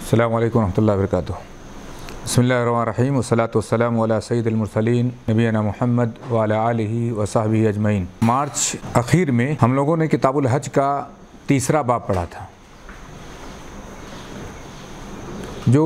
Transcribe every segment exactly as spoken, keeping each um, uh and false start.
अस्सलामु अलैकुम रहमतुल्लाहि व बरकातुहू। बिस्मिल्लाहिर्रहमानिर्रहीम वस्सलातु वस्सलामु अला सय्यिदिल मुरसलीन नबीना मुहम्मद व अला आलिहि व सहबिहि अजमईन। मार्च आखिर में हम लोगों ने किताबुल हज का तीसरा बाब पढ़ा था, जो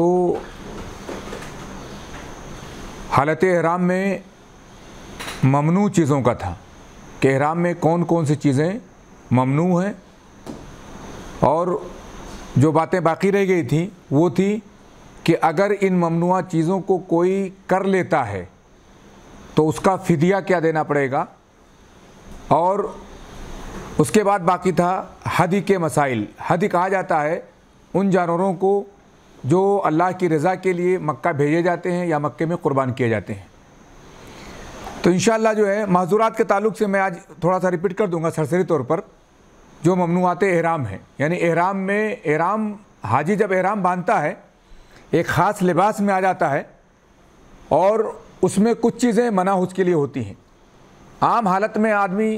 हालत एहराम में ममनू चीज़ों का था कि एहराम में कौन कौन सी चीज़ें ममनू हैं, और जो बातें बाकी रह गई थी वो थी कि अगर इन ममनुआ चीज़ों को कोई कर लेता है तो उसका फ़िदिया क्या देना पड़ेगा, और उसके बाद बाकी था हदी के मसाइल। हदी कहा जाता है उन जानवरों को जो अल्लाह की रज़ा के लिए मक्का भेजे जाते हैं या मक्के में क़ुरबान किए जाते हैं। तो इंशाअल्लाह जो है माज़ूरात के ताल्लुक़ से मैं आज थोड़ा सा रिपीट कर दूंगा सरसरी तौर पर। जो ममनुआत एहराम है, यानी एहराम में एहराम हाजी जब एहराम बांधता है एक ख़ास लिबास में आ जाता है और उसमें कुछ चीज़ें मना उसके लिए होती हैं। आम हालत में आदमी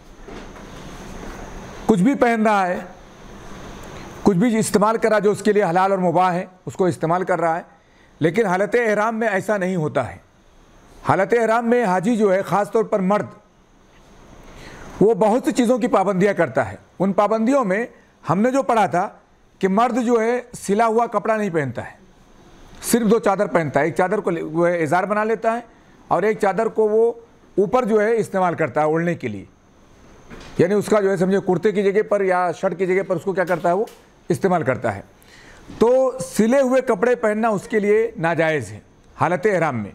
कुछ भी पहन रहा है, कुछ भी इस्तेमाल कर रहा है जो उसके लिए हलाल और मुबाह है, उसको इस्तेमाल कर रहा है, लेकिन हालत एहराम में ऐसा नहीं होता है। हालत एहराम में हाजी जो है ख़ास तौर पर मर्द, वो बहुत सी चीज़ों की पाबंदियाँ करता है। उन पाबंदियों में हमने जो पढ़ा था कि मर्द जो है सिला हुआ कपड़ा नहीं पहनता है, सिर्फ दो चादर पहनता है। एक चादर को वो है इज़ार बना लेता है और एक चादर को वो ऊपर जो है इस्तेमाल करता है ओढ़ने के लिए, यानी उसका जो है समझे कुर्ते की जगह पर या शर्ट की जगह पर उसको क्या करता है, वो इस्तेमाल करता है। तो सिले हुए कपड़े पहनना उसके लिए नाजायज़ है हालत एहराम में।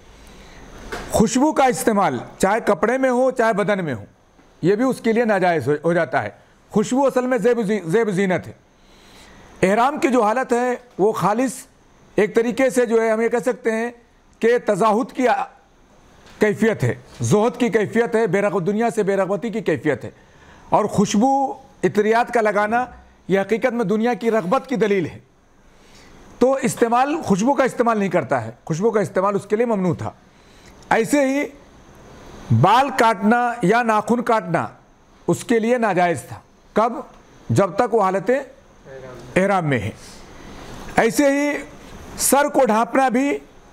खुशबू का इस्तेमाल चाहे कपड़े में हो चाहे बदन में हो, ये भी उसके लिए नाजायज़ हो जाता है। खुशबू असल में ज़ेब ज़ेब ज़ीनत है। एहराम की जो हालत है वो खालिस एक तरीके से जो है हम ये कह सकते हैं कि तज़ाहुद की कैफियत है, ज़ुहद की कैफियत है, बेरग़ दुनिया से बेरग़बती की कैफियत है। और खुशबू इत्रियात का लगाना यह हकीकत में दुनिया की रग़बत की दलील है। तो इस्तेमाल खुशबू का इस्तेमाल नहीं करता है, खुशबू का इस्तेमाल उसके लिए ममनू था। ऐसे ही बाल काटना या नाखून काटना उसके लिए नाजायज़ था। कब? जब तक वो हालत एहराम में है। ऐसे ही सर को ढांपना भी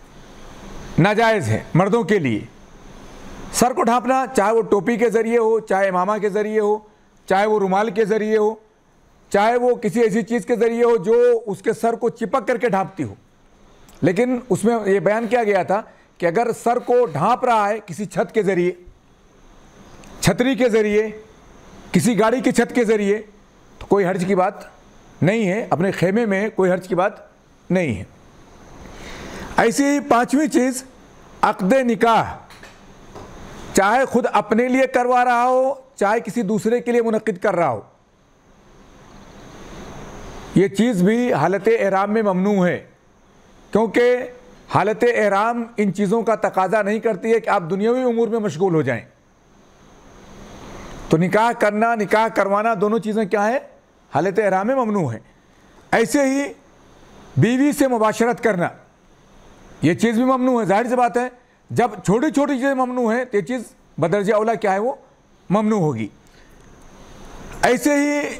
नाजायज़ है मर्दों के लिए। सर को ढांपना चाहे वो टोपी के ज़रिए हो, चाहे इमामा के ज़रिए हो, चाहे वो रुमाल के ज़रिए हो, चाहे वो किसी ऐसी चीज़ के ज़रिए हो जो उसके सर को चिपक करके ढांपती हो। लेकिन उसमें ये बयान किया गया था कि अगर सर को ढांप रहा है किसी छत के ज़रिए, छतरी के ज़रिए, किसी गाड़ी की छत के ज़रिए, तो कोई हर्ज की बात नहीं है, अपने खेमे में कोई हर्ज की बात नहीं है। ऐसी ही पांचवी चीज़ अक़्द निकाह, चाहे खुद अपने लिए करवा रहा हो चाहे किसी दूसरे के लिए मुनक़्क़िद कर रहा हो, ये चीज़ भी हालत एहराम में ममनू है। क्योंकि हालत एहराम इन चीज़ों का तकाज़ा नहीं करती है कि आप दुनियावी उमूर में मशगूल हो जाएं। तो निकाह करना, निकाह करवाना, दोनों चीज़ें क्या है, हालत एहराम में ममनू है। ऐसे ही बीवी से मुबाशरत करना, ये चीज़ भी ममनू है। जाहिर सी बात है जब छोटी छोटी चीज़ें ममनू हैं तो ये चीज़ बदरजा औला क्या है, वो ममनू होगी। ऐसे ही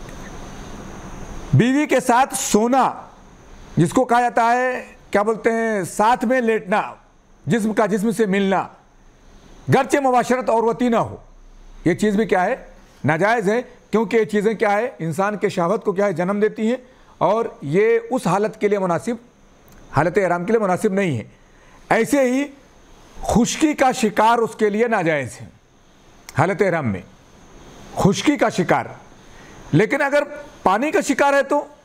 बीवी के साथ सोना, जिसको कहा जाता है क्या बोलते हैं, साथ में लेटना, जिस्म का जिस्म से मिलना, गर्चे मुबाशरत औरवती ना हो, ये चीज़ भी क्या है, नाजायज़ है। क्योंकि ये चीज़ें क्या है, इंसान के शहवत को क्या है, जन्म देती हैं, और ये उस हालत के लिए मुनासिब, हालत एहराम के लिए मुनासिब नहीं है। ऐसे ही खुश्की का शिकार उसके लिए नाजायज़ है हालत एहराम में, खुश्की का शिकार। लेकिन अगर पानी का शिकार है तो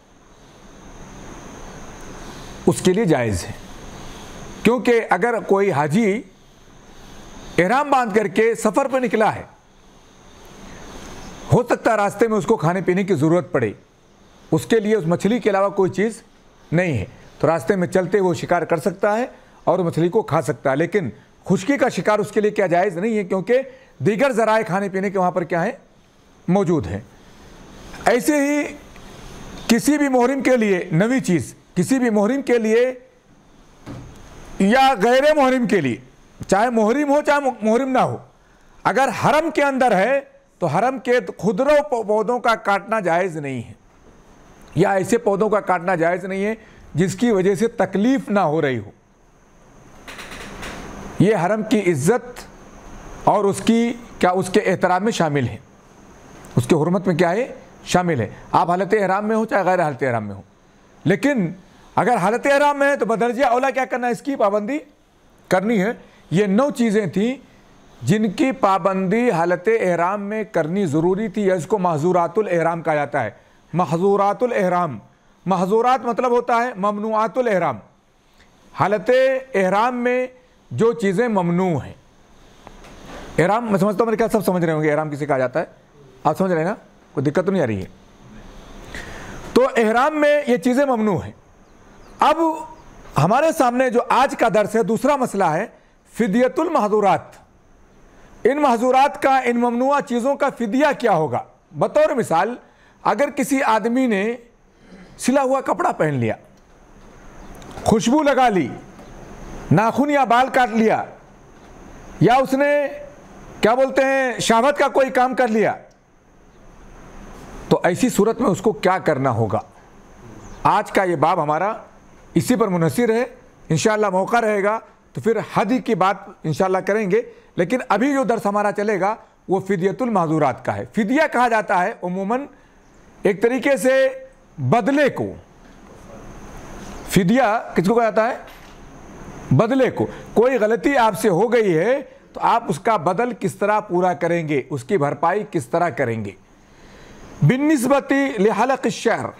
उसके लिए जायज़ है। क्योंकि अगर कोई हाजी एहराम बांध करके सफ़र पर निकला है, हो सकता है रास्ते में उसको खाने पीने की ज़रूरत पड़े, उसके लिए उस मछली के अलावा कोई चीज़ नहीं है, तो रास्ते में चलते वो शिकार कर सकता है और मछली को खा सकता है। लेकिन खुश्की का शिकार उसके लिए क्या जायज़ नहीं है, क्योंकि दीगर ज़राए खाने पीने के वहाँ पर क्या है, मौजूद हैं। ऐसे ही किसी भी मोहरिम के लिए नवी चीज़, किसी भी मोहरिम के लिए या गैर मोहरिम के लिए, चाहे मोहरिम हो चाहे मोहरिम ना हो, अगर हरम के अंदर है तो हरम के खुदरों पौधों का काटना जायज़ नहीं है। या ऐसे पौधों का काटना जायज़ नहीं है जिसकी वजह से तकलीफ ना हो रही हो। ये हरम की इज्जत और उसकी क्या उसके एहतराम में शामिल है, उसके हुर्मत में क्या है शामिल है। आप हालत एहराम में हो चाहे गैर हालत एहराम में हो, लेकिन अगर हालत एहराम में है तो बदरजा औला क्या करना है, इसकी पाबंदी करनी है। ये नौ चीज़ें थीं जिनकी पाबंदी हालत एहराम में करनी ज़रूरी थी, या इसको महज़ूरातुल एहराम कहा जाता है। महज़ूरातुल एहराम, महज़ूरात मतलब होता है ममनुआतुल एहराम। हालत एहराम में जो चीज़ें ममनू हैं, एहराम मैं समझता हूँ मेरे क्या सब समझ रहे होंगे एहराम किसे कहा जाता है, आप समझ रहे हैं ना, कोई दिक्कत तो नहीं आ रही है। तो एहराम में ये चीज़ें ममनू हैं। अब हमारे सामने जो आज का दर्स है, दूसरा मसला है फिदियतुल महज़ूरात। इन महज़ूरात का, इन ममनुआ चीज़ों का फिदिया क्या होगा। बतौर मिसाल, अगर किसी आदमी ने सिला हुआ कपड़ा पहन लिया, खुशबू लगा ली, नाखून या बाल काट लिया, या उसने क्या बोलते हैं शहावत का कोई काम कर लिया, तो ऐसी सूरत में उसको क्या करना होगा। आज का ये बाब हमारा इसी पर मुनहसिर है। इंशाअल्लाह मौका रहेगा तो फिर हदी की बात इंशाअल्लाह करेंगे, लेकिन अभी जो दर्स हमारा चलेगा वो फिदियतुल महज़ूरात का है। फिदिया कहा जाता है उमूमन एक तरीके से बदले को। फिदिया किसको कहा जाता है, बदले को। कोई गलती आपसे हो गई है तो आप उसका बदल किस तरह पूरा करेंगे, उसकी भरपाई किस तरह करेंगे। बिन्निस्बती लिहलक़ अश-शअर,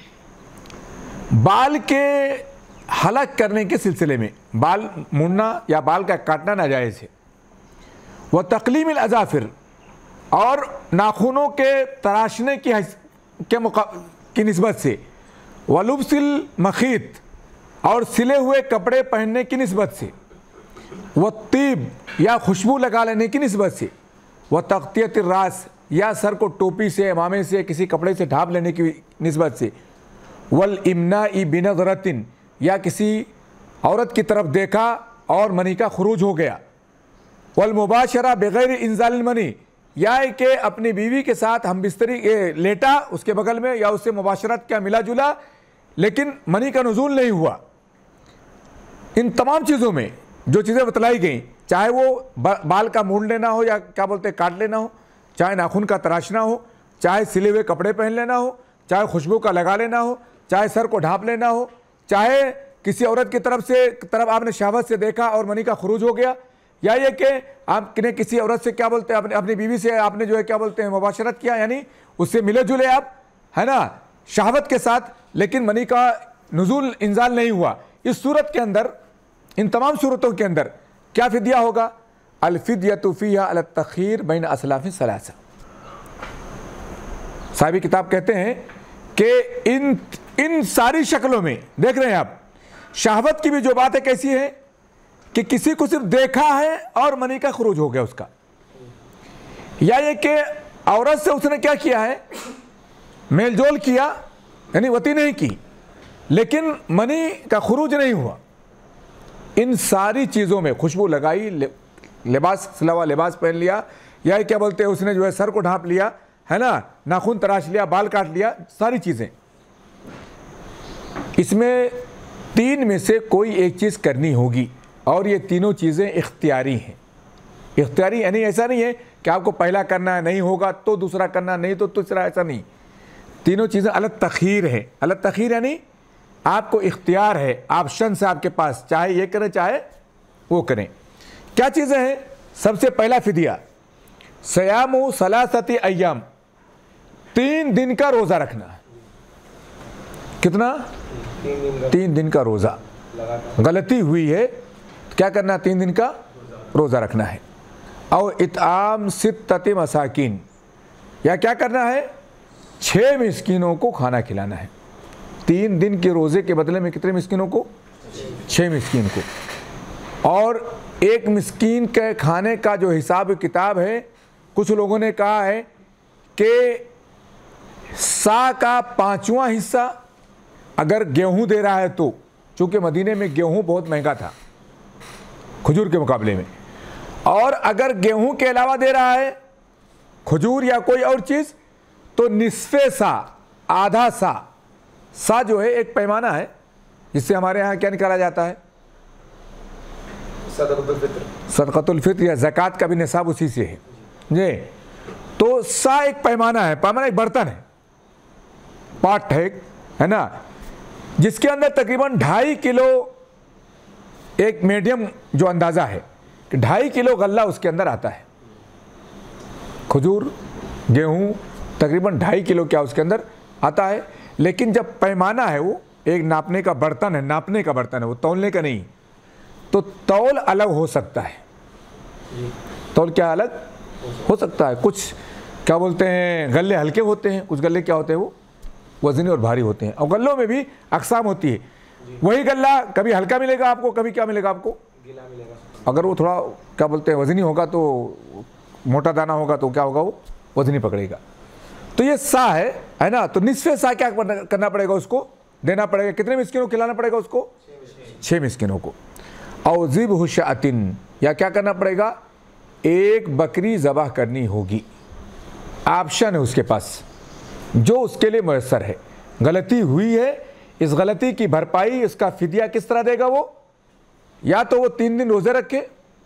बाल के हलक करने के सिलसिले में, बाल मुड़ना या बाल का काटना नाजायज़ है। व तक़लीमिल अज़ाफ़िर, और नाखूनों के तराशने की के की निस्बत से। व लुब्सिल मखीत, और सिले हुए कपड़े पहनने की निस्बत से। व तीब, या खुशबू लगा लेने की निस्बत से। व तग़तियत रास, या सर को टोपी से, इमामे से, किसी कपड़े से ढाँप लेने की निस्बत से। वल इम्नाई बिनज़रतिन, या किसी औरत की तरफ देखा और मनी का खुरूज हो गया। वल मुबाशरा बग़ैर इंज़ालिल मनी, या कि अपनी बीवी के साथ हम बिस्तरी लेटा उसके बगल में, या उससे मुबाशरत क्या मिला जुला लेकिन मनी का नुज़ूल नहीं हुआ। इन तमाम चीज़ों में जो चीज़ें बतलाई गई, चाहे वो बाल का मूड़ लेना हो या क्या बोलते हैं काट लेना हो, चाहे नाखून का तराशना हो, चाहे सिले हुए कपड़े पहन लेना हो, चाहे खुशबू का लगा लेना हो, चाहे सर को ढाँप लेना हो, चाहे किसी औरत की तरफ से तरफ आपने शहावत से देखा और मनी का खुरूज हो गया, या ये कि आपने किसी औरत से क्या बोलते हैं अपने अपनी बीवी से आपने जो है क्या बोलते हैं मुबाशरत किया, यानी उससे मिले जुले आप, है ना, शहावत के साथ, लेकिन मनी का नुज़ूल इंजाल नहीं हुआ। इस सूरत के अंदर, इन तमाम सूरतों के अंदर क्या फिदिया होगा। अल फिदियतु फ़ीहा अला तख़यीर बैन असलाफ़ि सलासा। साहिब किताब कहते हैं कि इन इन सारी शक्लों में देख रहे हैं आप, शहावत की भी जो बात है कैसी है कि किसी को सिर्फ देखा है और मनी का खुरूज हो गया उसका, या ये कि औरत से उसने क्या किया है, मेलजोल किया, यानी वती नहीं की, लेकिन मनी का खुरूज नहीं हुआ। इन सारी चीज़ों में खुशबू लगाई, ले, लिबास सिलावा लिबास पहन लिया, या क्या बोलते हैं उसने जो है सर को ढाँप लिया, है ना, नाखून तराश लिया, बाल काट लिया, सारी चीज़ें, इसमें तीन में से कोई एक चीज़ करनी होगी, और ये तीनों चीज़ें इख्तियारी हैं। इख्तियारी यानी ऐसा नहीं है कि आपको पहला करना है, नहीं होगा तो दूसरा करना, नहीं तो तीसरा, ऐसा नहीं। तीनों चीज़ें अलग तख़यीर है। अलग तख़यीर यानी आपको इख्तियार है, ऑप्शन से आपके पास, चाहे ये करें चाहे वो करें। क्या चीज़ें हैं। सबसे पहला फिदिया सयामु सलासति अय्याम, तीन दिन का रोज़ा रखना है। कितना? तीन दिन का रोज़ा। गलती हुई है तो क्या करना? तीन दिन का रोज़ा रखना है। और इत्आम सित्तति मसाकिन, या क्या करना है? छः मिस्कीनों को खाना खिलाना है। तीन दिन के रोज़े के बदले में कितने मिस्कीनों को? छः मिस्कीन को। और एक मिस्कीन के खाने का जो हिसाब किताब है, कुछ लोगों ने कहा है कि सा का पाँचवा हिस्सा अगर गेहूं दे रहा है तो, चूँकि मदीने में गेहूं बहुत महंगा था खजूर के मुकाबले में, और अगर गेहूं के अलावा दे रहा है खजूर या कोई और चीज़ तो निस्फे सा, आधा सा, सा जो है एक पैमाना है जिससे हमारे यहाँ क्या निकाला जाता है, सदक़तुल फित्र। सदक़तुल फित्र या ज़कात का भी निसाब उसी से है जी। तो सा एक पैमाना है, पैमाना एक बर्तन है, पाट है, है ना, जिसके अंदर तकरीबन ढाई किलो, एक मीडियम जो अंदाज़ा है कि ढाई किलो गल्ला उसके अंदर आता है। खजूर, गेहूँ तकरीबन ढाई किलो क्या उसके अंदर आता है। लेकिन जब पैमाना है वो एक नापने का बर्तन है, नापने का बर्तन है, वो तौलने का नहीं, तो तौल अलग हो सकता है। तौल क्या अलग हो सकता है, कुछ क्या बोलते हैं गल्ले हल्के होते हैं, कुछ गल्ले क्या होते हैं वो वज़नी और भारी होते हैं। और गल्लों में भी अक़साम होती है, वही गल्ला कभी हल्का मिलेगा आपको, कभी क्या मिलेगा आपको गीला मिलेगा। अगर वो थोड़ा क्या बोलते हैं वज़नी होगा तो मोटा दाना होगा तो क्या होगा वो वज़नी पकड़ेगा। तो ये सा है, है ना। तो निस्फ़े सा क्या करना पड़ेगा, उसको देना पड़ेगा। कितने मिस्किनों को खिलाना पड़ेगा उसको, छः मिस्किनों को। और ज़िब्हु शातिन, या क्या करना पड़ेगा, एक बकरी ज़बह करनी होगी। ऑप्शन है उसके पास जो उसके लिए मैसर है। गलती हुई है, इस गलती की भरपाई, इसका फिदिया किस तरह देगा वो, या तो वो तीन दिन रोज़े रखे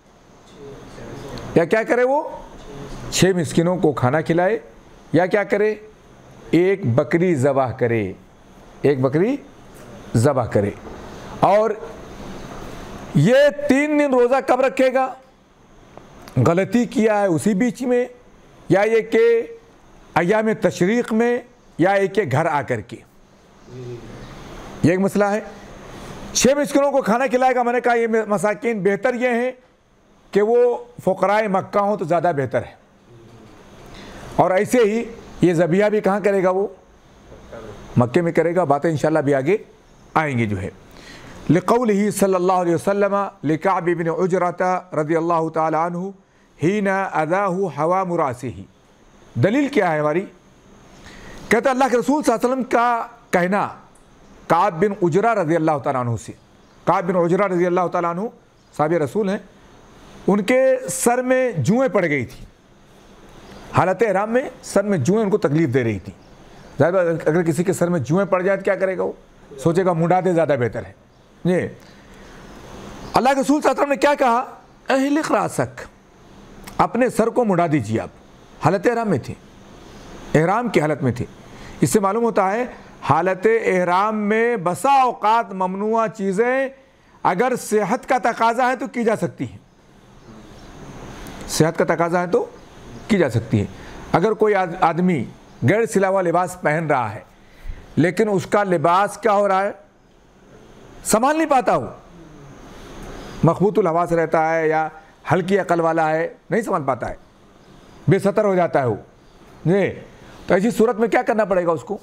या क्या करे वो छः मिस्किनों को खाना खिलाए, या क्या करे एक बकरी ज़बह करे, एक बकरी ज़बह करे। और ये तीन दिन रोज़ा कब रखेगा, गलती किया है उसी बीच में, या ये के अय्याम तशरीक़ में, या एक के घर आकर के, ये एक मसला है। छः मिस्किनों को खाना खिलाएगा, मैंने कहा ये मसाकिन बेहतर ये हैं कि वो फ़ुक़राए मक्का हो तो ज़्यादा बेहतर है। और ऐसे ही ये ज़बिया भी कहाँ करेगा, वो मक्के में करेगा। बातें इंशाअल्लाह भी आगे आएंगी जो है। लिक़ौलिही सल्लल्लाहु अलैहि वसल्लम लिकअब इब्न उजरता रज़ियल्लाहु तआला अन्हु हीना अदाहु हवामु रासिही। दलील क्या है हमारी, कहते अल्लाह के रसूल सल्लल्लाहु अलैहि वसल्लम का कहना काब बिन उजरा रज़ियल्लाहु तआला अन्हु से। काब बिन उजरा रज़ियल्लाहु तआला अन्हु साहब रसूल हैं, उनके सर में जुएँ पड़ गई थी, हालत ihram में सर में जुएँ उनको तकलीफ़ दे रही थी। ज़्यादा अगर किसी के सर में जुएँ पड़ जाए तो क्या करेगा, वो सोचेगा मुंडा दे, ज़्यादा बेहतर है ये। अल्लाह के रसूल सल्लल्लाहु अलैहि वसल्लम ने क्या कहा, अहलिक़ रासक, अपने सर को मुंडा दीजिए। आप हालत ihram में थे, ihram की हालत में थे। इससे मालूम होता है हालत ihram में बसा औक़ात ममनुआ चीज़ें अगर सेहत का तकाज़ा है तो की जा सकती हैं, सेहत का तकाज़ा है तो की जा सकती है। अगर कोई आदमी गैर सिला हुआ लिबास पहन रहा है लेकिन उसका लिबास क्या हो रहा है, संभाल नहीं पाता, हो मखबूतुल हवास रहता है या हल्की अकल वाला है, नहीं संभाल पाता है, बेसतर हो जाता है वो जी, तो ऐसी सूरत में क्या करना पड़ेगा, उसको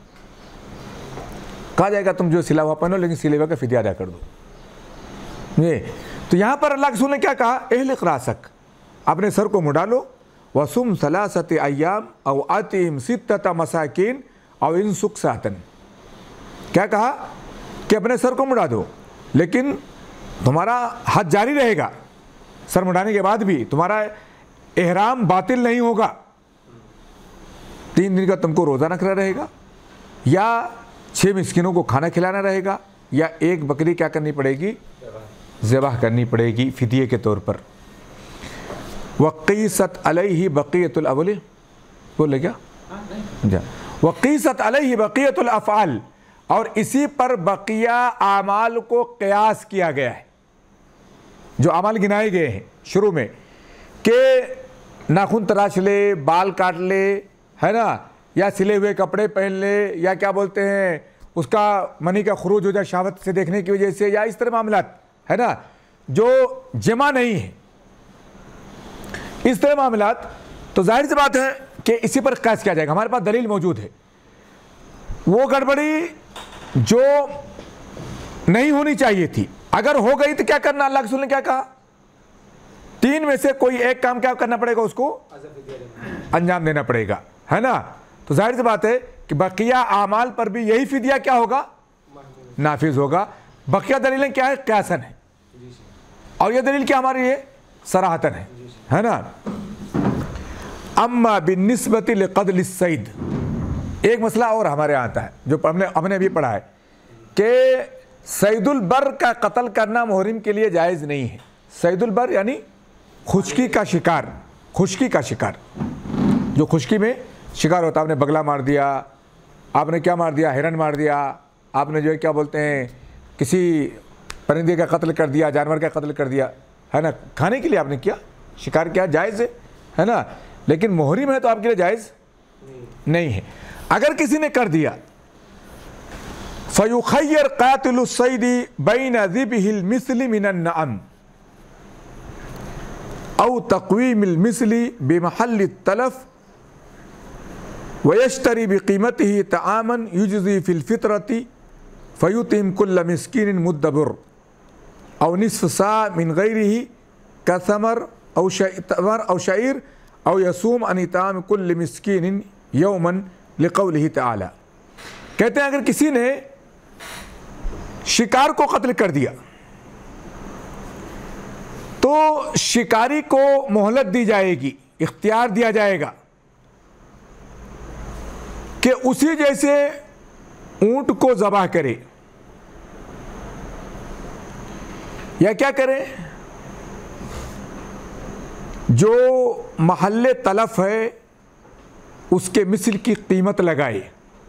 कहा जाएगा तुम जो सिला हुआ पहनो लेकिन सिले हुआ का फिदिया अदा कर दो जी। तो यहाँ पर अल्लाह के रसूल ने क्या कहा, अहलिक़ रासक, अपने सर को मुड़ा लो, वसुम सलासत अय्याम औ अतिम सित्तत मसाकिन और इन सुक्सातन। क्या कहा कि अपने सर को मुड़ा दो, लेकिन तुम्हारा हज जारी रहेगा, सर मुड़ाने के बाद भी तुम्हारा ihram बातिल नहीं होगा। तीन दिन का तुमको रोज़ा रखना रहेगा, या छः मिस्किनों को खाना खिलाना रहेगा, या एक बकरी क्या करनी पड़ेगी, ज़बह करनी पड़ेगी फिदिये के तौर पर। वक़ीसत अलैहि बक़ियतुल अवल, बोले क्या जा, वक़ीसत अलैहि बक़ियतुल अफ़आल, और इसी पर बकिया आमाल को क़यास किया गया है। जो अमाल गिनाए गए हैं शुरू में कि नाखून तराश ले, बाल काट ले, है ना, या सिले हुए कपड़े पहन ले, या क्या बोलते हैं उसका मनी का खुरूज हो जाए शहावत से देखने की वजह से, या इस तरह मामलात, है ना, जो जमा नहीं है, इस तरह मामलात, तो जाहिर सी बात है कि इसी पर क़यास किया जाएगा। हमारे पास दलील मौजूद है। वो गड़बड़ी जो नहीं होनी चाहिए थी अगर हो गई तो क्या करना, अल्लाह के रसूल ने क्या कहा, तीन में से कोई एक काम क्या करना पड़ेगा, उसको अंजाम देना पड़ेगा, है ना। तो जाहिर सी बात है कि बकिया आमाल पर भी यही फिदिया क्या होगा, नाफिज होगा। बकिया दलीलें क्या है, क़यासन है, और यह दलील क्या हमारी है, सराहतन है, है ना। अम्मा बिन्निस्बति लिक़त्ल सैद, एक मसला और हमारे यहाँ आता है जो हमने हमने भी पढ़ा है कि सैदुल बर का कत्ल करना मुहरिम के लिए जायज़ नहीं है। सैदुल बर यानी खुशकी का शिकार, खुशकी का शिकार, जो खुशकी में शिकार होता है। आपने बगला मार दिया, आपने क्या मार दिया, हिरन मार दिया, आपने जो है क्या बोलते हैं किसी परिंदे का कत्ल कर दिया, जानवर का कत्ल कर दिया, है ना, खाने के लिए आपने किया, शिकार किया, जायज़ है, है ना। लेकिन मुहरिम है तो आपके लिए जायज़ नहीं, नहीं है। अगर किसी ने कर दिया फ़युख़य्यर क़ातिलु सैदी बैन ज़िब्हिल मिस्ली मिनन नअम औ तक़वीमिल मिस्ली बिमहल्लि तलफ़ वयश्तरी बिक़ीमतिही तआमन युजज़ी फ़िल फ़ित्रति फ़युतिम कुल्ल मिस्कीनिन मुद्द बुर औ निस्फ़ सा मिन गैरिही कसमर औ शअर औ शईर औ यसूम अन इताम कुल्ल मिस्कीनिन यौमन लिक़ौलिही तआला। कहते हैं अगर किसी ने शिकार को कत्ल कर दिया तो शिकारी को मोहलत दी जाएगी, इख्तियार दिया जाएगा कि उसी जैसे ऊंट को ज़बाह करे या क्या करे, जो महल्ले तलफ है उसके मिसल की कीमत लगाए,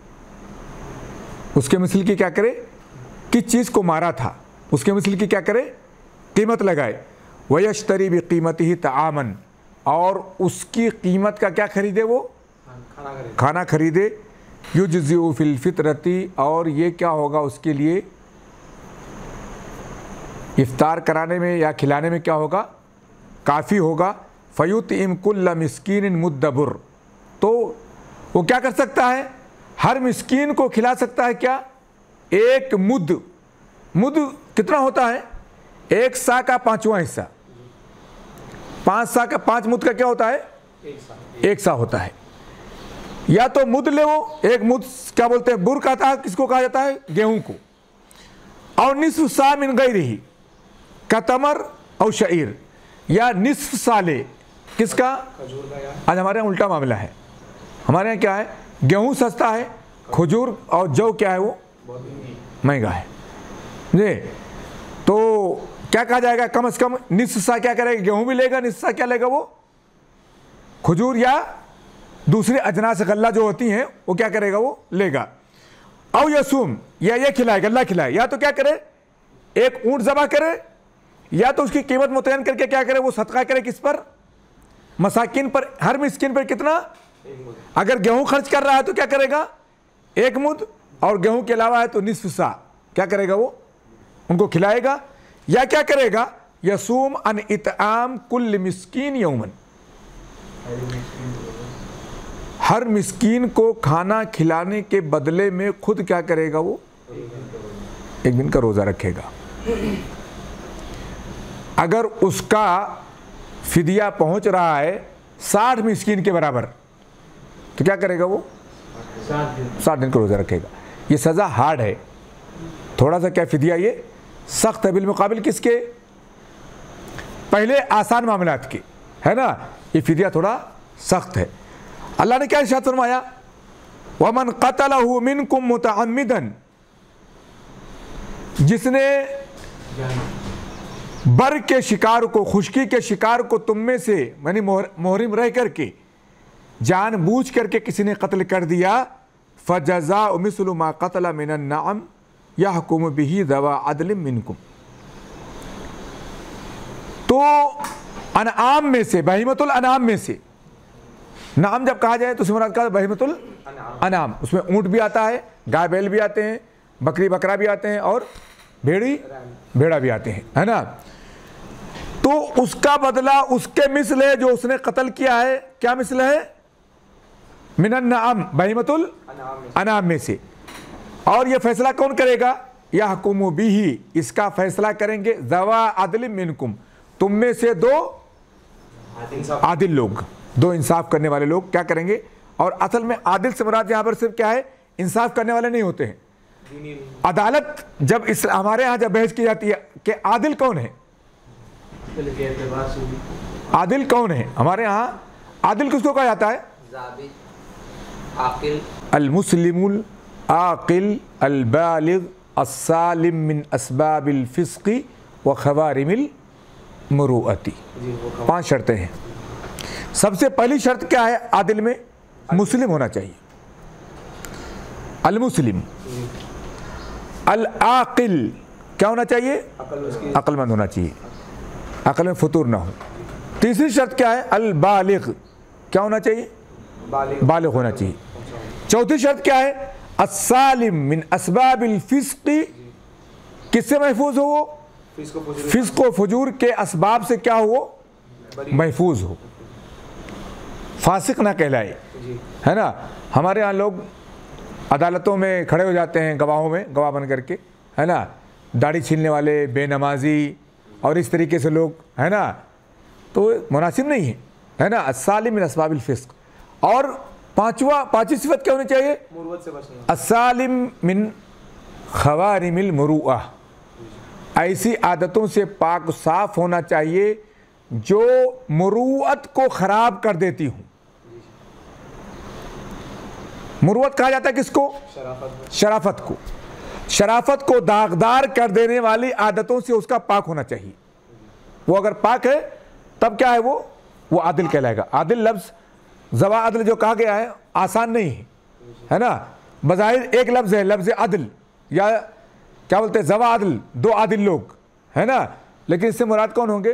उसके मिसल की क्या करे, किस चीज़ को मारा था उसके मिसल की क्या करे, कीमत लगाए। वयश्तरी भी कीमती ही तआमन, और उसकी कीमत का क्या खरीदे, वो खाना खरीदे, खाना खरीदे। युजज़िउ फिल फित्रती, और ये क्या होगा उसके लिए, इफ्तार कराने में या खिलाने में क्या होगा, काफ़ी होगा। फ़युतिम कुल्ल मिस्कीनिन मुद्द बुर, तो वो क्या कर सकता है, हर मिस्कीन को खिला सकता है क्या, एक मुद। मुद कितना होता है, एक सा का पांचवा हिस्सा, पांच सा का पांच मुद का क्या होता है, एक सा, एक सा होता है। या तो मुद ले, वो एक मुद क्या बोलते हैं, बुर कहता है, किसको कहा जाता है, गेहूं को। और निस्फ सा मिन गैरिही कतमर और शईर, या निस्फ साले किसका, आज हमारे यहाँ उल्टा मामला है। हमारे यहाँ क्या है, गेहूं सस्ता है, खजूर और जौ क्या है, वो महंगा है जी। तो क्या कहा जाएगा, कम से कम निस्फ सा क्या करेगा, गेहूं भी लेगा, निस्फ सा क्या लेगा, वो खजूर या दूसरी अजनास गल्ला जो होती हैं वो क्या करेगा, वो लेगा। और यसूम, या ये खिलाए, गल्ला खिलाए, या तो क्या करे, एक ऊंट ज़बह करे, या तो उसकी कीमत मुतयन करके क्या करे, वो सदका करे, किस पर, मसाकिन पर। हर मिस्किन पर कितना, अगर गेहूं खर्च कर रहा है तो क्या करेगा, एक मुद, और गेहूं के अलावा है तो निस्फ सा, क्या करेगा, वो उनको खिलाएगा। या क्या करेगा, यसूम अन इतआम कुल्ल मिस्कीन यौमन, हर मिस्कीन को खाना खिलाने के बदले में खुद क्या करेगा, वो एक दिन का रोज़ा रखेगा। अगर उसका फिदिया पहुंच रहा है साठ मिस्कीन के बराबर तो क्या करेगा, वो साठ दिन का रोज़ा रखेगा। ये सज़ा हार्ड है थोड़ा सा, क्या फिदिया ये सख्त है बिलमुकाबिल किसके, पहले आसान मामलात के, है ना। ये फिदिया थोड़ा सख्त है। अल्लाह ने क्या इरशाद फरमाया, वमन क़तलहु मिनकुम मुतअम्मिदन, जिसने बर के शिकार को, खुशकी के शिकार को तुम में से यानी मुहरिम रह करके जानबूझ करके किसी ने कत्ल कर दिया, फ़जज़ाउ मिस्लु मा क़तल मिनन नअम यहकुमु बिही ज़वा अदलिम मिनकुम। तो अनआम में से, बहीमतुल अनाम में से, नाम जब कहा जाए तो सिमरात का बहीमतुल अनाम, उसमें ऊँट भी आता है, गाय बैल भी आते हैं, बकरी बकरा भी आते हैं, और भेड़ी भेड़ा भी आते हैं, है ना। तो उसका बदला उसके मिसल है जो उसने कत्ल किया है, क्या मिसल है, मिनन नअम, बहीमतुल अनाम में से। और ये फैसला कौन करेगा, यहकुमु बिही, इसका फैसला करेंगे ज़वा अदलिम मिनकुम, तुम में से दो आदिल लोग, दो इंसाफ करने वाले लोग क्या करेंगे। और असल में आदिल से मुराद यहाँ पर सिर्फ क्या है, इंसाफ करने वाले नहीं होते हैं। अदालत जब इस हमारे यहाँ जब बहस की जाती है कि आदिल कौन है, आदिल कौन है, हमारे यहाँ आदिल किसको कहा जाता है, आकिल, अल मुस्लिमुल आकिल अल बालिग अस्सालिम मिन अस्बाबिल फिस्की व खवारिमिल मुरुअती। पांच शर्तें हैं। सबसे पहली शर्त क्या है? आदिल में मुस्लिम होना चाहिए। अल मुस्लिम। अल आकिल क्या होना चाहिए? अक्लमंद होना चाहिए, अकल में फतूर ना हो। तीसरी शर्त क्या है? अल बालिग क्या होना चाहिए? बालिग होना चाहिए। चौथी शर्त क्या है? अस्सालिम मिन अस्बाबिल फिस्की, किससे महफूज हो? वो फिस्क व फजूर के असबाब से क्या हो? महफूज हो, फासिक ना कहलाए, है ना। हमारे यहाँ लोग अदालतों में खड़े हो जाते हैं गवाहों में, गवाह बन करके, है ना, दाढ़ी छीलने वाले, बेनमाजी और इस तरीके से लोग, है ना, तो मुनासिब नहीं है, है ना। अस्सालिम मिन अस्बाबिल फिस्क। और पांचवा पांचवी सिफत क्या होनी चाहिए? मुरुअत से बचना। अस्सालिम मिन खवारिमिल मुरुआ, ऐसी आदतों से पाक साफ होना चाहिए जो मुरुअत को खराब कर देती हूँ। मुरुअत कहा जाता है किसको? शराफत, शराफत को। शराफत को दागदार कर देने वाली आदतों से उसका पाक होना चाहिए। वो अगर पाक है तब क्या है? वो वो आदिल कहलाएगा। आदिल लफ्ज़, ज़वा अदल जो कहा गया है, आसान नहीं है, है ना। बज़ाहिर एक लफ्ज़ है, लफ्ज़ अदल, या क्या बोलते हैं, ज़वा अदल, दो आदिल लोग, है ना, लेकिन इससे मुराद कौन होंगे?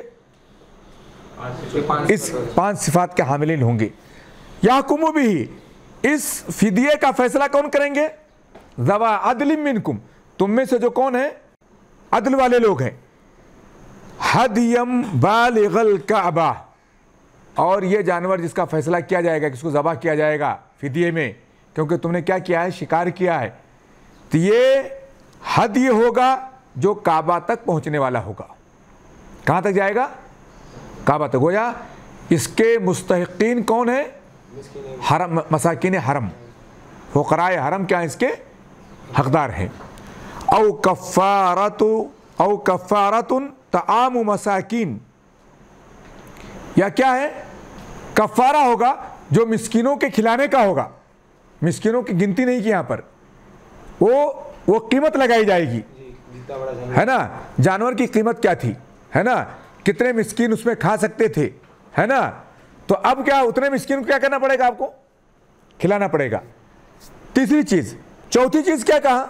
इस पांच सिफात के हामिलीन होंगे। याकुमु बिही, इस फिदिये का फैसला कौन करेंगे? ज़वा अदलिम मिनकुम, तुम में से जो कौन है? अदल वाले लोग हैं। हदियम बालिगल काबा, और ये जानवर जिसका फैसला किया जाएगा, किसको ज़बह किया जाएगा फिदिये में, क्योंकि तुमने क्या किया है? शिकार किया है, तो ये हद ये होगा जो काबा तक पहुंचने वाला होगा। कहाँ तक जाएगा? काबा तक। गोया इसके मुस्तहिकीन कौन है? हरम, मसाकिन हरम, फ़ुक़राए हरम क्या इसके हकदार हैं। औ कफ़ारतु औ कफ़ारतुन तआमु मसाकिन, या क्या है? कफ़ारा होगा जो मिस्किनों के खिलाने का होगा। मिस्किनों की गिनती नहीं की यहाँ पर, वो वो कीमत लगाई जाएगी, है ना। जानवर की कीमत क्या थी, है ना, कितने मिस्किन उसमें खा सकते थे, है ना। तो अब क्या, उतने मिस्किन को क्या करना पड़ेगा? आपको खिलाना पड़ेगा। तीसरी चीज, चौथी चीज क्या कहा?